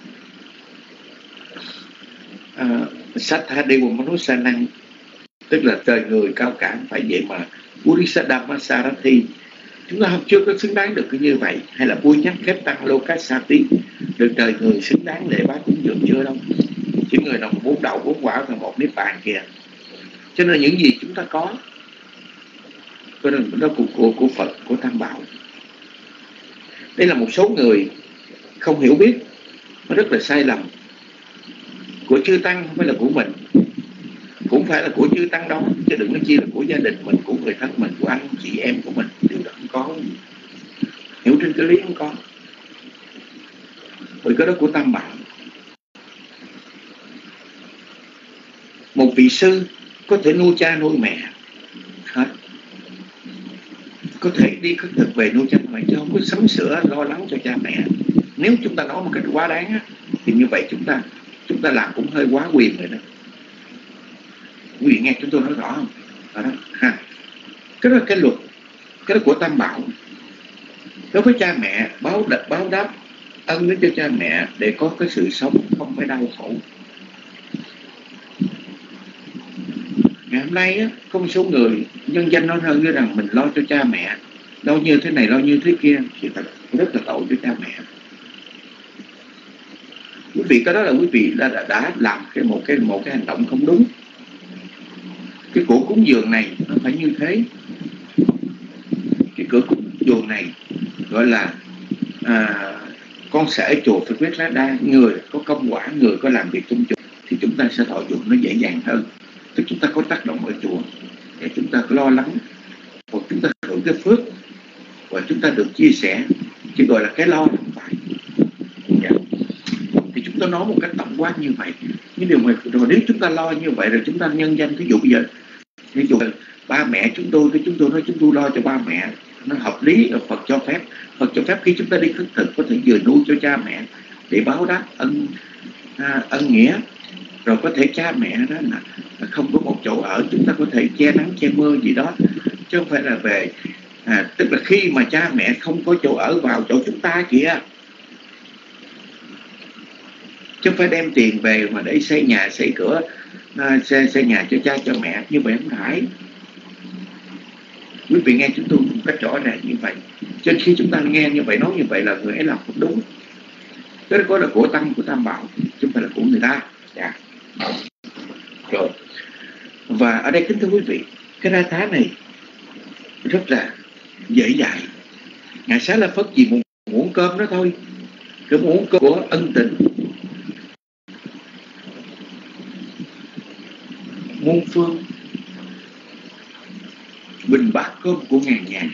Sattha Dewa Manusanang, tức là trời người cao cả, phải vậy mà Purisadhamma Sarathi. Chúng ta chưa có xứng đáng được như vậy. Hay là vui nhắc khép tăng Lokasati, được trời người xứng đáng lễ bái cúng dường chưa đâu. Chỉ người nào bốn đậu bốn quả là một niết bàn kìa. Cho nên những gì chúng ta có đó là của, của, của Phật, của Tam Bảo. Đây là một số người không hiểu biết, nó rất là sai lầm. Của chư Tăng không phải là của mình, cũng phải là của chư Tăng đó, chứ đừng nói chi là của gia đình mình, của người thân mình, của anh chị em của mình. Điều đó không có. Hiểu trên cái lý không có, bởi cái đó của Tam Bảo. Một vị sư có thể nuôi cha nuôi mẹ hết, có thể đi khất thực về nuôi cha mẹ, chứ không có sắm sửa lo lắng cho cha mẹ. Nếu chúng ta nói một cách quá đáng á, thì như vậy chúng ta chúng ta làm cũng hơi quá quyền rồi đó. Quý vị nghe chúng tôi nói rõ không? Đó, đó. Ha. Cái đó là cái luật, cái đó của Tam Bảo. Đối với cha mẹ, báo đáp, báo đáp ân đến cho cha mẹ để có cái sự sống không phải đau khổ. Ngày hôm nay á, có một số người nhân danh nói hơn như rằng mình lo cho cha mẹ, lo như thế này, lo như thế kia, thì thật rất là tội cho cha mẹ. Quý vị cái đó là quý vị đã, đã, đã làm cái một cái một cái hành động không đúng. Cái của cúng dường này nó phải như thế. Cái cửa cúng dường này gọi là à, con sẽ chùa phải quét lá đa, người có công quả, người có làm việc trong chùa thì chúng ta sẽ thọ dụng nó dễ dàng hơn. Tức chúng ta có tác động ở chùa để chúng ta lo lắng, hoặc chúng ta hưởng cái phước và chúng ta được chia sẻ, chứ gọi là cái lo không phải. Dạ. Thì chúng ta nói một cách tổng quát như vậy. Nhưng điều mà rồi nếu chúng ta lo như vậy rồi chúng ta nhân danh, ví dụ bây giờ ví dụ ba mẹ chúng tôi, cái chúng tôi nói chúng tôi lo cho ba mẹ, nó hợp lý, rồi Phật cho phép. Phật cho phép khi chúng ta đi khất thực có thể vừa nuôi cho cha mẹ để báo đáp ân à, ân nghĩa, rồi có thể cha mẹ đó là không có một chỗ ở, chúng ta có thể che nắng che mưa gì đó, chứ không phải là về à, tức là khi mà cha mẹ không có chỗ ở vào chỗ chúng ta kìa, chứ không phải đem tiền về mà để xây nhà xây cửa à, xây, xây nhà cho cha cho mẹ, như vậy không phải. Quý vị nghe chúng tôi một cách rõ ràng như vậy, cho nên khi chúng ta nghe như vậy, nói như vậy là người ấy làm không đúng. Cái đó là của tăng của Tam Bảo, chứ không phải là của người ta. Dạ. Rồi. Và ở đây kính thưa quý vị, cái ra thá này rất là dễ dạy. Ngài Xá La Phất chỉ muốn muốn cơm đó thôi, cái muốn cơm của ân tình, muôn phương, bình bát cơm của ngàn nhà.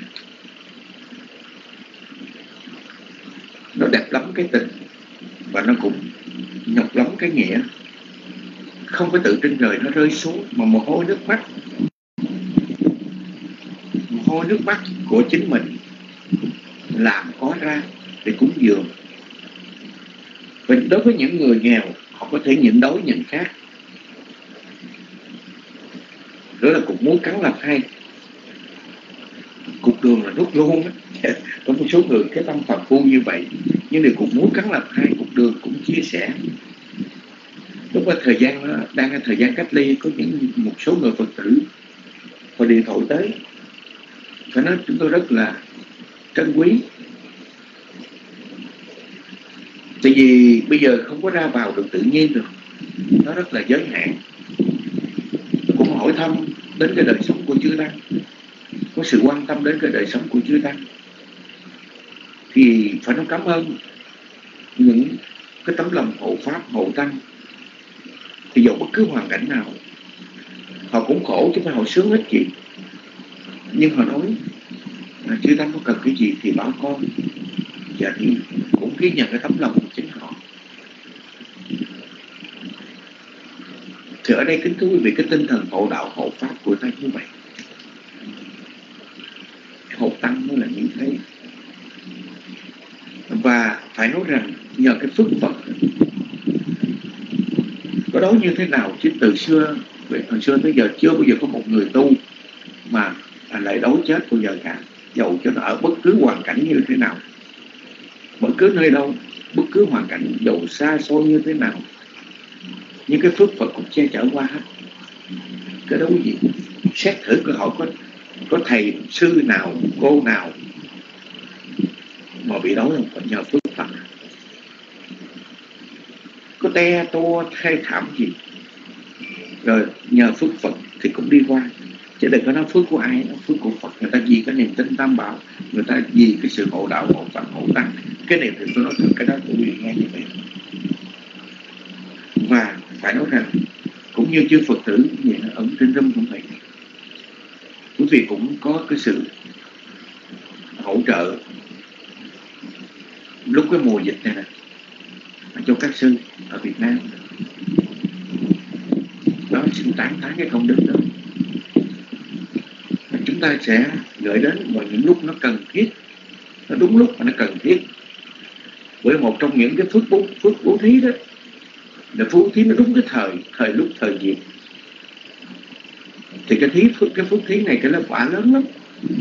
Nó đẹp lắm cái tình, và nó cũng nhọc lắm cái nghĩa. Không phải tự trên trời nó rơi xuống, mà mồ hôi nước mắt, mồ hôi nước mắt của chính mình làm có ra để cúng dường. Và đối với những người nghèo, họ có thể nhịn đói nhịn khát. Đó là cục muối cắn làm hai, cục đường là nuốt luôn á. Có một số người cái tâm phàm phu như vậy, nhưng điều cục muối cắn làm hai, cục đường cũng chia sẻ. Lúc mà thời gian đó, đang ở thời gian cách ly, có những một số người Phật tử họ điện thoại tới, phải nói chúng tôi rất là trân quý. Tại vì bây giờ không có ra vào được tự nhiên được, nó rất là giới hạn. Cũng hỏi thăm đến cái đời sống của chư Tăng, có sự quan tâm đến cái đời sống của chư Tăng, thì phải nói cảm ơn những cái tấm lòng hộ Pháp, hộ Tăng. Thì dù bất cứ hoàn cảnh nào, họ cũng khổ chứ không phải họ sướng hết gì. Nhưng họ nói là chư Tăng có cần cái gì thì bảo con. Và thì cũng ghi nhận cái tấm lòng của chính họ. Thì ở đây kính thưa quý vị, cái tinh thần hộ đạo hộ Pháp của ta như vậy, hộ Tăng nó là như thế. Và phải nói rằng nhờ cái phước Phật, có đó như thế nào chứ từ xưa, hồi xưa tới giờ chưa bao giờ có một người tu mà lại đói chết bao giờ cả, dầu cho nó ở bất cứ hoàn cảnh như thế nào, bất cứ nơi đâu, bất cứ hoàn cảnh dầu xa xôi như thế nào, nhưng cái phước Phật cũng che chở qua hết. Cái đó gì xét thử coi họ có có thầy sư nào, cô nào mà bị đói không? Phải nhờ phước Phật. Có te tua hay thảm gì rồi nhờ phước Phật thì cũng đi qua. Chứ đừng có nói phước của ai, nó phước của Phật. Người ta vì cái niềm tin Tam Bảo, người ta vì cái sự hộ đạo, hộ Phật, hộ Tăng. Cái này thì tôi nói thật, cái đó của quý vị nghe như vậy. Và phải nói rằng cũng như chư Phật tử như ở trên râm cũng vậy, quý vị cũng có cái sự hỗ trợ lúc cái mùa dịch này nè, cho các sư ở Việt Nam đó, xin tán thán cái công đức đó. Chúng ta sẽ gửi đến vào những lúc nó cần thiết, nó đúng lúc mà nó cần thiết. Bởi một trong những cái phước bố, phước bố thí đó là phước thí nó đúng cái thời, thời lúc thời dịp. Thì cái thí phước, cái phước thí này cái là quả lớn lắm.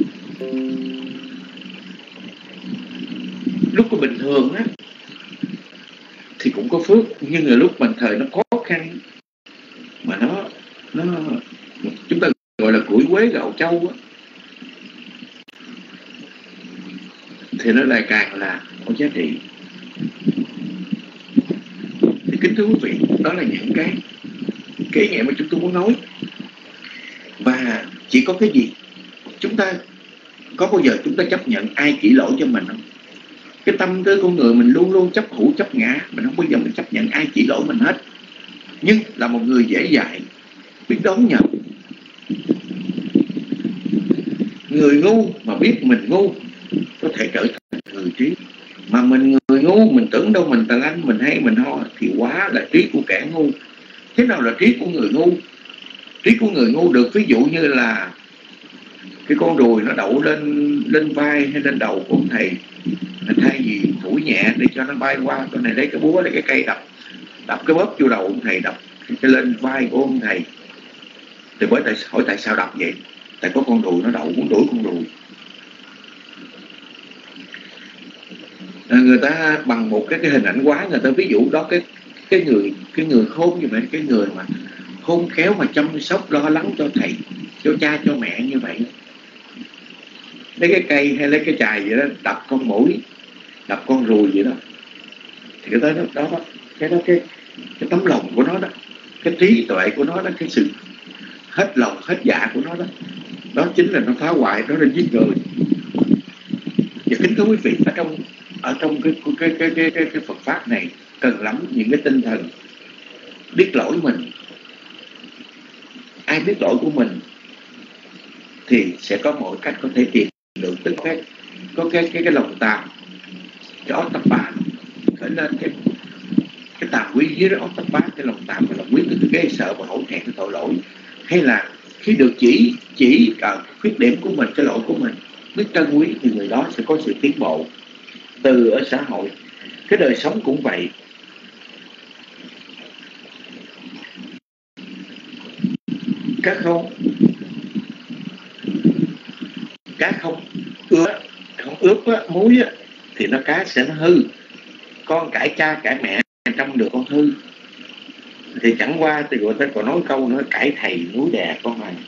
Lúc có bình thường á thì cũng có phước, nhưng là lúc bình thời nó khó khăn mà nó nó chúng ta gọi là củi quế gạo châu á, thì nó lại càng là có giá trị. Thì kính thưa quý vị, đó là những cái cái nhẹ mà chúng tôi muốn nói. Và chỉ có cái gì chúng ta có bao giờ chúng ta chấp nhận ai chỉ lỗi cho mình không? Cái tâm tư con người mình luôn luôn chấp hữu chấp ngã, mình không bao giờ mình chấp nhận ai chỉ lỗi mình hết. Nhưng là một người dễ dãi, biết đón nhận. Người ngu mà biết mình ngu có thể trở thành người trí. Mà mình người ngu, mình tưởng đâu mình tần anh, mình hay mình ho, thì quá là trí của kẻ ngu. Thế nào là trí của người ngu? Trí của người ngu được ví dụ như là cái con ruồi nó đậu lên lên vai hay lên đầu của ông thầy, thay vì thổi nhẹ để cho nó bay qua, con này lấy cái búa, lấy cái cây đập đập cái bóp vô đầu ông thầy, đập cái lên vai của ông thầy. Thì bởi tại hỏi tại sao đập vậy? Tại có con ruồi nó đậu muốn đuổi con ruồi. À, người ta bằng một cái, cái hình ảnh quá, người ta ví dụ đó cái cái người cái người khôn như vậy, cái người mà khôn khéo mà chăm sóc lo lắng cho thầy, cho cha, cho mẹ như vậy, lấy cái cây hay lấy cái chài vậy đó đập con muỗi, đập con ruồi vậy đó, thì cái đó đó, đó, đó cái đó cái cái tấm lòng của nó đó, cái trí tuệ của nó đó, cái sự hết lòng hết dạ của nó đó, đó chính là nó phá hoại, đó là giết người. Và kính thưa quý vị, ở trong ở trong cái cái cái cái cái, cái Phật pháp này cần lắm những cái tinh thần biết lỗi mình. Ai biết lỗi của mình thì sẽ có mọi cách có thể tìm được, tức cái có cái cái cái lòng tàm, cái óc tập bà khởi lên, cái cái tàm quý dưới đó óc tập bát, cái lòng tàm và lòng quý, cái ghê sợ và hổ thẹn cái tội lỗi. Hay là khi được chỉ chỉ uh, khuyết điểm của mình, cái lỗi của mình, biết trân quý, thì người đó sẽ có sự tiến bộ từ ở xã hội. Cái đời sống cũng vậy. Cá không cá không ướp không ướp á, muối á, thì nó cá sẽ nó hư. Con cãi cha cãi mẹ trong được con hư, thì chẳng qua thì người ta còn nói câu nữa, cãi thầy núi đè con này.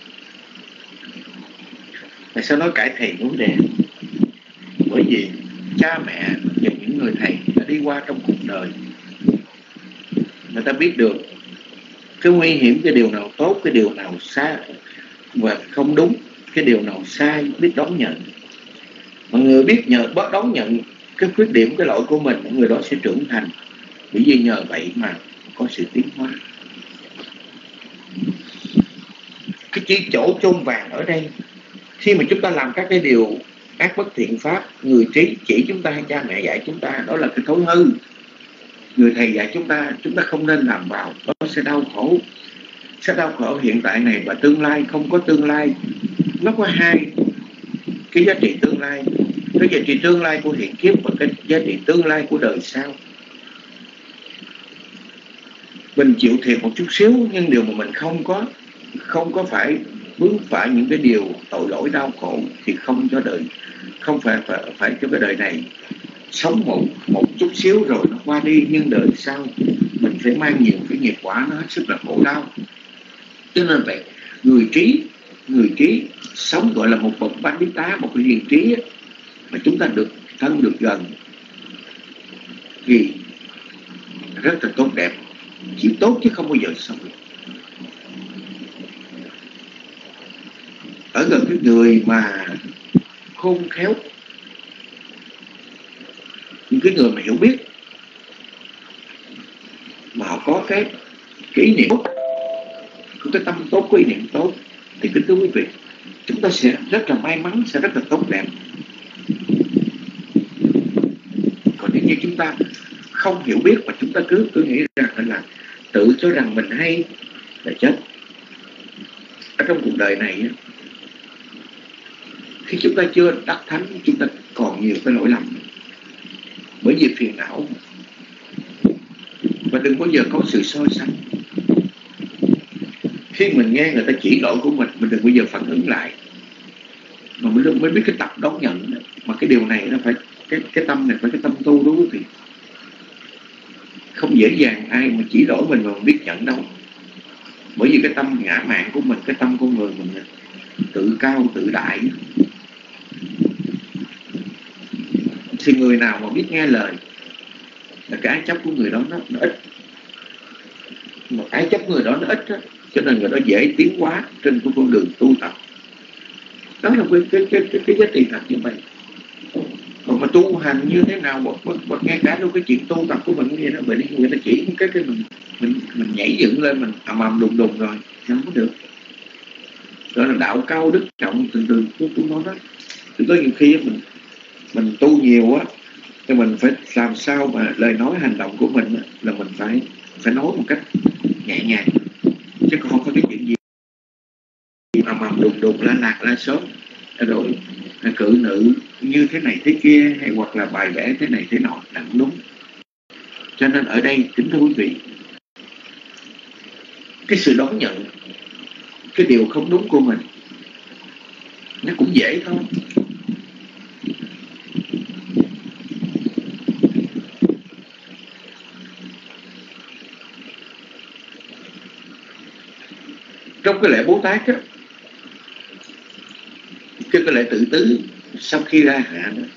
Tại sao nói cãi thầy núi đè? Bởi vì cha mẹ và những người thầy đã đi qua trong cuộc đời, người ta biết được cái nguy hiểm, cái điều nào tốt, cái điều nào sai và không đúng, cái điều nào sai, biết đón nhận. Mà người biết nhờ bớt đón nhận cái khuyết điểm, cái lỗi của mình, người đó sẽ trưởng thành. Bởi vì nhờ vậy mà có sự tiến hóa. Cái chỉ chỗ chôn vàng ở đây, khi mà chúng ta làm các cái điều ác bất thiện pháp, người trí chỉ chúng ta hay cha mẹ dạy chúng ta, đó là cái thói hư. Người thầy dạy chúng ta, chúng ta không nên làm vào, nó sẽ đau khổ. Sẽ đau khổ hiện tại này và tương lai không có tương lai. Nó có hai cái giá trị tương lai, cái giá trị tương lai của hiện kiếp và cái giá trị tương lai của đời sau. Mình chịu thiệt một chút xíu, nhưng điều mà mình không có không có phải vướng phải những cái điều tội lỗi đau khổ thì không cho đời, không phải phải, phải cho cái đời này sống một một chút xíu rồi nó qua đi, nhưng đời sau mình phải mang nhiều cái nghiệp quả nó hết sức là khổ đau. Cho nên vậy, người trí người trí sống gọi là một bậc bát biết tá, một cái hiền trí ấy, mà chúng ta được thân được gần thì rất là tốt đẹp, chỉ tốt chứ không bao giờ xấu. Ở gần cái người mà khôn khéo, những cái người mà hiểu biết, mà họ có cái, cái ý niệm tốt, có cái tâm tốt, có ý niệm tốt, thì kính thưa quý vị, chúng ta sẽ rất là may mắn, sẽ rất là tốt đẹp. Còn nếu như chúng ta không hiểu biết mà chúng ta cứ cứ nghĩ rằng là tự cho rằng mình hay là chết. Ở trong cuộc đời này, khi chúng ta chưa đắc thánh, chúng ta còn nhiều cái lỗi lầm bởi vì phiền não. Và đừng bao giờ có sự so sánh. Khi mình nghe người ta chỉ lỗi của mình, mình đừng bao giờ phản ứng lại, mà mình mới biết cái tập đón nhận. Mà cái điều này nó phải cái cái tâm này phải cái tâm tu đó quý vị. Không dễ dàng ai mà chỉ lỗi mình mà mình biết nhận đâu. Bởi vì cái tâm ngã mạn của mình, cái tâm con người mình tự cao tự đại, thì người nào mà biết nghe lời là cái ái chấp của người đó nó, nó ít. Một ái chấp người đó nó ít đó, cho nên người đó dễ tiến hóa trên cái con đường tu tập. Đó là cái cái cái cái, cái giá trị thật như vậy. Còn mà tu hành như thế nào, một, một, một ngay cả đâu cái chuyện tu tập của mình cũng vậy đó, bởi vì người ta chỉ cái cái mình mình mình nhảy dựng lên, mình ầm ầm đùng đùng rồi không có được. Đó là đạo cao đức trọng, từ từ tôi tôi nói đó. Thì có nhiều khi mình mình tu nhiều á, thì mình phải làm sao mà lời nói hành động của mình á, là mình phải phải nói một cách nhẹ nhàng, chứ không có cái chuyện gì ầm ầm đùng đùng la lạc la sớm rồi cự nữ như thế này thế kia, hay hoặc là bài vẽ thế này thế nọ là không đúng. Cho nên ở đây kính thưa quý vị, cái sự đón nhận cái điều không đúng của mình nó cũng dễ thôi. Trong cái lễ Bố Tát á, cái cái lễ tự tứ sau khi ra hạ đó,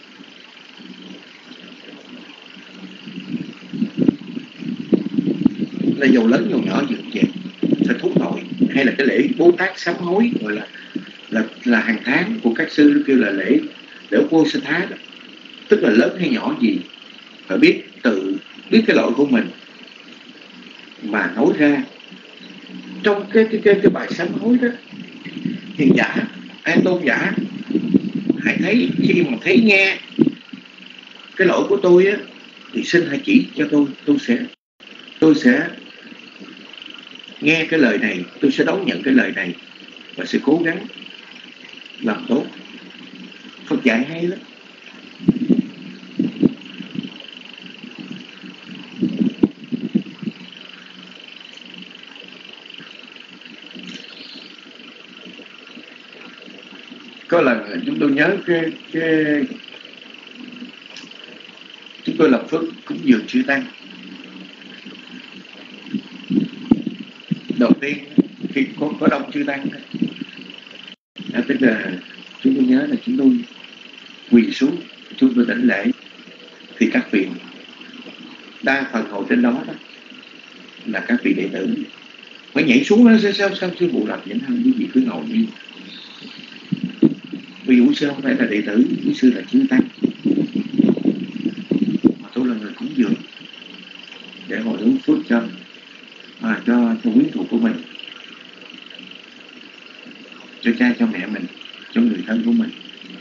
là dầu lớn dầu nhỏ dừng chèn phải thúc tội, hay là cái lễ Bố Tát sám hối gọi là là là hàng tháng của các sư kêu là lễ lễ vô sinh thá đó, tức là lớn hay nhỏ gì phải biết tự biết cái lỗi của mình mà nói ra. Trong cái cái cái, cái bài sám hối đó, hiền giả an tôn giả hãy thấy, khi mà thấy nghe cái lỗi của tôi á, thì xin hãy chỉ cho tôi, tôi sẽ tôi sẽ nghe cái lời này, tôi sẽ đón nhận cái lời này và sẽ cố gắng làm tốt. Phật dạy hay lắm. Có lần chúng tôi nhớ cái, cái chúng tôi lập phước cúng dường chư tăng. Đầu tiên khi có, có đông chư tăng đó, tức là chúng tôi nhớ là chúng tôi quỳ xuống, chúng tôi đảnh lễ, thì các vị đa phần ngồi trên đó, đó là các vị đệ tử phải nhảy xuống đó. Sao sao, sao sư phụ làm vậy hơn, quý vị cứ ngồi đi. Vì Vũ sư không phải là đệ tử, Vũ sư là chư tăng, mà tôi là người cúng dường để hồi hướng phước cho à, cho cho quyến thuộc của mình, cho cha cho mẹ mình, cho người thân của mình.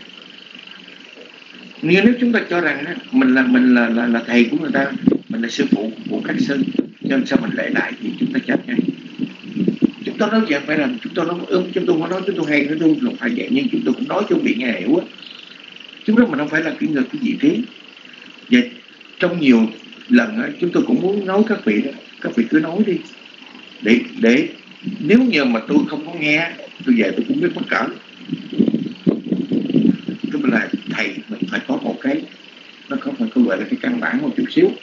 Nếu nếu chúng ta cho rằng á, mình là mình là, là là thầy của người ta, mình là sư phụ của các sư, cho nên sao mình lễ lại thì chúng ta chết ngay. Chúng tôi nói chuyện phải là chúng tôi nói ưm, chúng tôi không nói chúng tôi hay, nói tôi không phải vậy, nhưng chúng tôi cũng nói cho bị nghe hiểu á. Chúng đó mình không phải là cái người cái vị trí. Vậy trong nhiều lần á, chúng tôi cũng muốn nói các vị đó, các vị cứ nói đi, để để nếu như mà tôi không có nghe, tôi về tôi cũng biết mất cỡ. Tức là thầy mình phải có một cái, nó không phải tôi gọi là cái căn bản một chút xíu,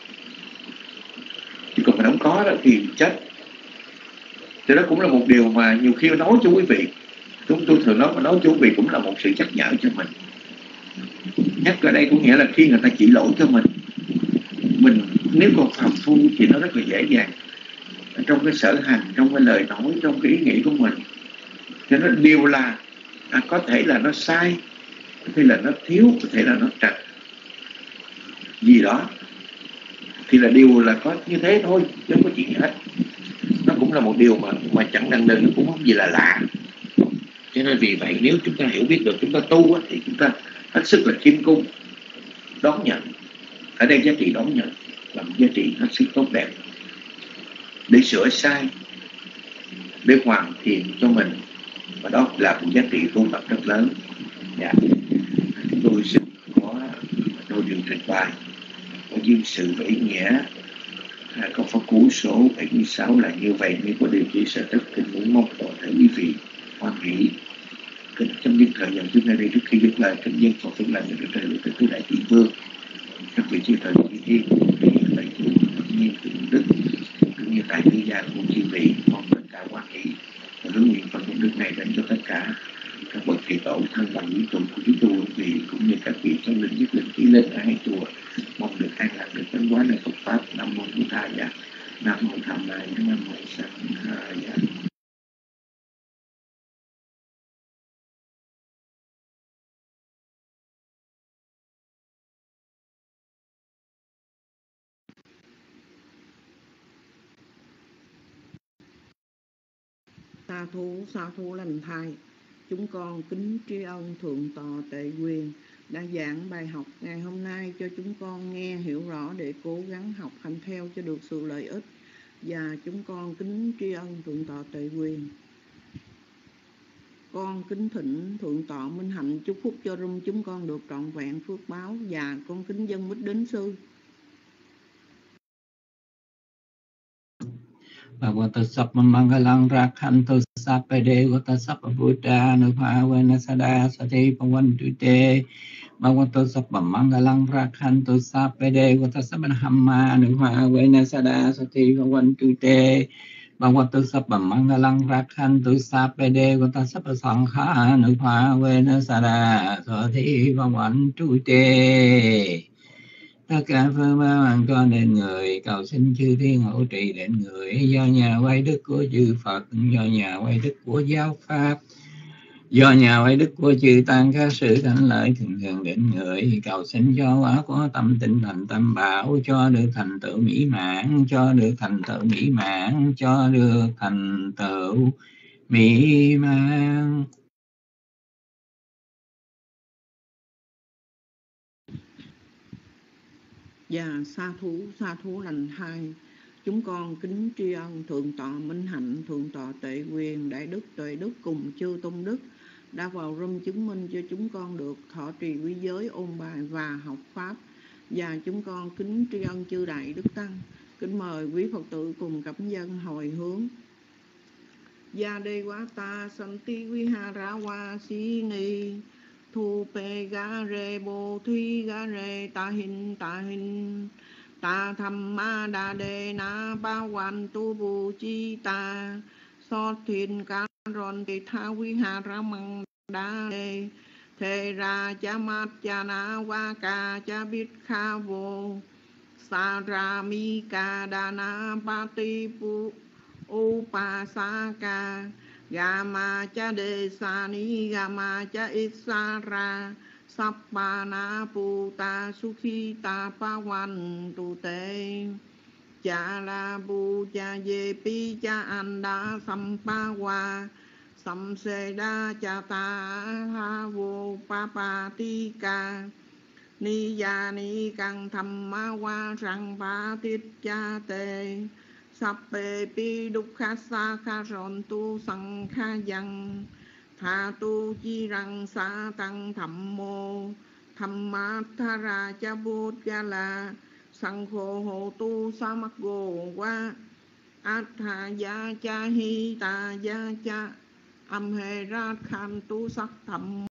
chứ còn mình không có đó thì chết. Thì đó cũng là một điều mà nhiều khi nói cho quý vị, chúng tôi thường nói mà nói cho quý vị cũng là một sự nhắc nhở cho mình. Nhắc ở đây cũng nghĩa là khi người ta chỉ lỗi cho mình, mình nếu còn phàm phu thì nó rất là dễ dàng trong cái sở hành, trong cái lời nói, trong cái ý nghĩ của mình, cho nó đều là à, có thể là nó sai, có thể là nó thiếu, có thể là nó trật gì đó, thì là điều là có như thế thôi, chứ không có chuyện gì hết. Nó cũng là một điều mà mà chẳng đằng đừng, nó cũng không gì là lạ. Cho nên vì vậy nếu chúng ta hiểu biết được, chúng ta tu á, thì chúng ta hết sức là khiêm cung đón nhận Ở đây giá trị đón nhận là một giá trị hết sức tốt đẹp để sửa sai, để hoàn thiện cho mình, và đó là một giá trị tu tập rất lớn. Dạ. Chúng tôi xin có đôi điều trình bày có duyên sự và ý nghĩa. À, câu pháp cú số bảy mươi sáu là như vậy, nếu có điều chia sẻ tất kinh muốn mong toàn thể quý vị hoan hỷ. Kính trong những thời gian trước đây, trước khi dứt lời kính dân Phật phương lành được trời được tứ đại tỷ vương, các vị chư thần chư thiên, vị đại chủ nhiên thượng đức cũng như tại tư gia của chư vị, mong tất cả hoan hỷ và hướng nguyện phần đức này đến cho tất cả các bậc thầy tổ thân bằng quý tùng của chúng tôi, vì cũng như các vị trong linh nhất linh ký lên ở hai chùa, mong được an lạc được tấn hóa nơi Phật pháp. Nam mô Bổn Thầy dạ, Nam mô Tham Lai, Nam mô Sang Khai dạ. Sa thú, sa thú lành thai, chúng con kính tri ân Thượng Tọa Tệ Quyền đã giảng bài học ngày hôm nay cho chúng con nghe hiểu rõ để cố gắng học hành theo cho được sự lợi ích. Và chúng con kính tri ân Thượng Tọa Tệ Quyền. Con kính thỉnh Thượng Tọa Minh Hạnh chúc phúc cho room chúng con được trọn vẹn phước báo, và con kính dân mít đến sư. Bhagavata Sappa Mangalang Rakhantu Sappade Gata Sappa Buddha Nupavena Sada Sati Pavantu Te Bhagavata Sappa Mangalang Rakhantu Sappade Gata Sappa Hamma Nupavena Sada Sati Pavantu Te Bhagavata Sappa Mangalang Rakhantu Sappade Gata Sappa Sankha Nupavena Sada Sati Pavantu Te. Tất cả phương ba hoàng con đến người, cầu xin chư thiên hộ trì đến người, do nhà quay đức của chư Phật, do nhà quay đức của giáo pháp, do nhà quay đức của chư tăng, các sự thánh lợi thường thường đến người, cầu xin cho quả có tâm tinh thành tâm bảo, cho được thành tựu mỹ mãn, cho được thành tựu mỹ mãn, cho được thành tựu mỹ mãn. Và sa thú, sa thú lành thai, chúng con kính tri ân Thượng Tọa Minh Hạnh, Thượng Tọa Tệ Quyền, Đại Đức Tuệ Đức cùng chư Tôn Đức đã vào room chứng minh cho chúng con được thọ trì quý giới, ôn bài và học pháp. Và chúng con kính tri ân chư Đại Đức Tăng. Kính mời quý Phật tử cùng cảm dân hồi hướng. Gia Đê Quá Ta Santi Viharawa Sini Thu Pê Gá Rê Bồ Thuy Gá Rê Ta Hình Ta Hình Ta Tham Ma Đà Đề Na Ba Hoàn Tu Bù Chi Ta So Thiên Cá Ròn Tê Tha Quý Hà Ra Măng Đà Đề Thê Ra Chá Mát Chá Na Wa Ca Chá Bít Kha Vô Sa Ra Mi Ca Đà Na Ba Ti Pu Upasaka Gama cha de sani gama cha isara Sappana puta sukhita pawan tu te cha la bu cha ye pi cha anda sampawa samseda cha ta ha vô papatika ni ya ni căng tham ma wa răng ba tiết cha te Sappe pi dukkha sa kha ron tu sang kha yang tha tu chi răng sa tăng thầm mô thầm ma tha ra cha bút ga la sang khô hồ tu sa mắc gồ qua át tha ya cha hi ta ya cha âm hề ra khan tu sắc thầm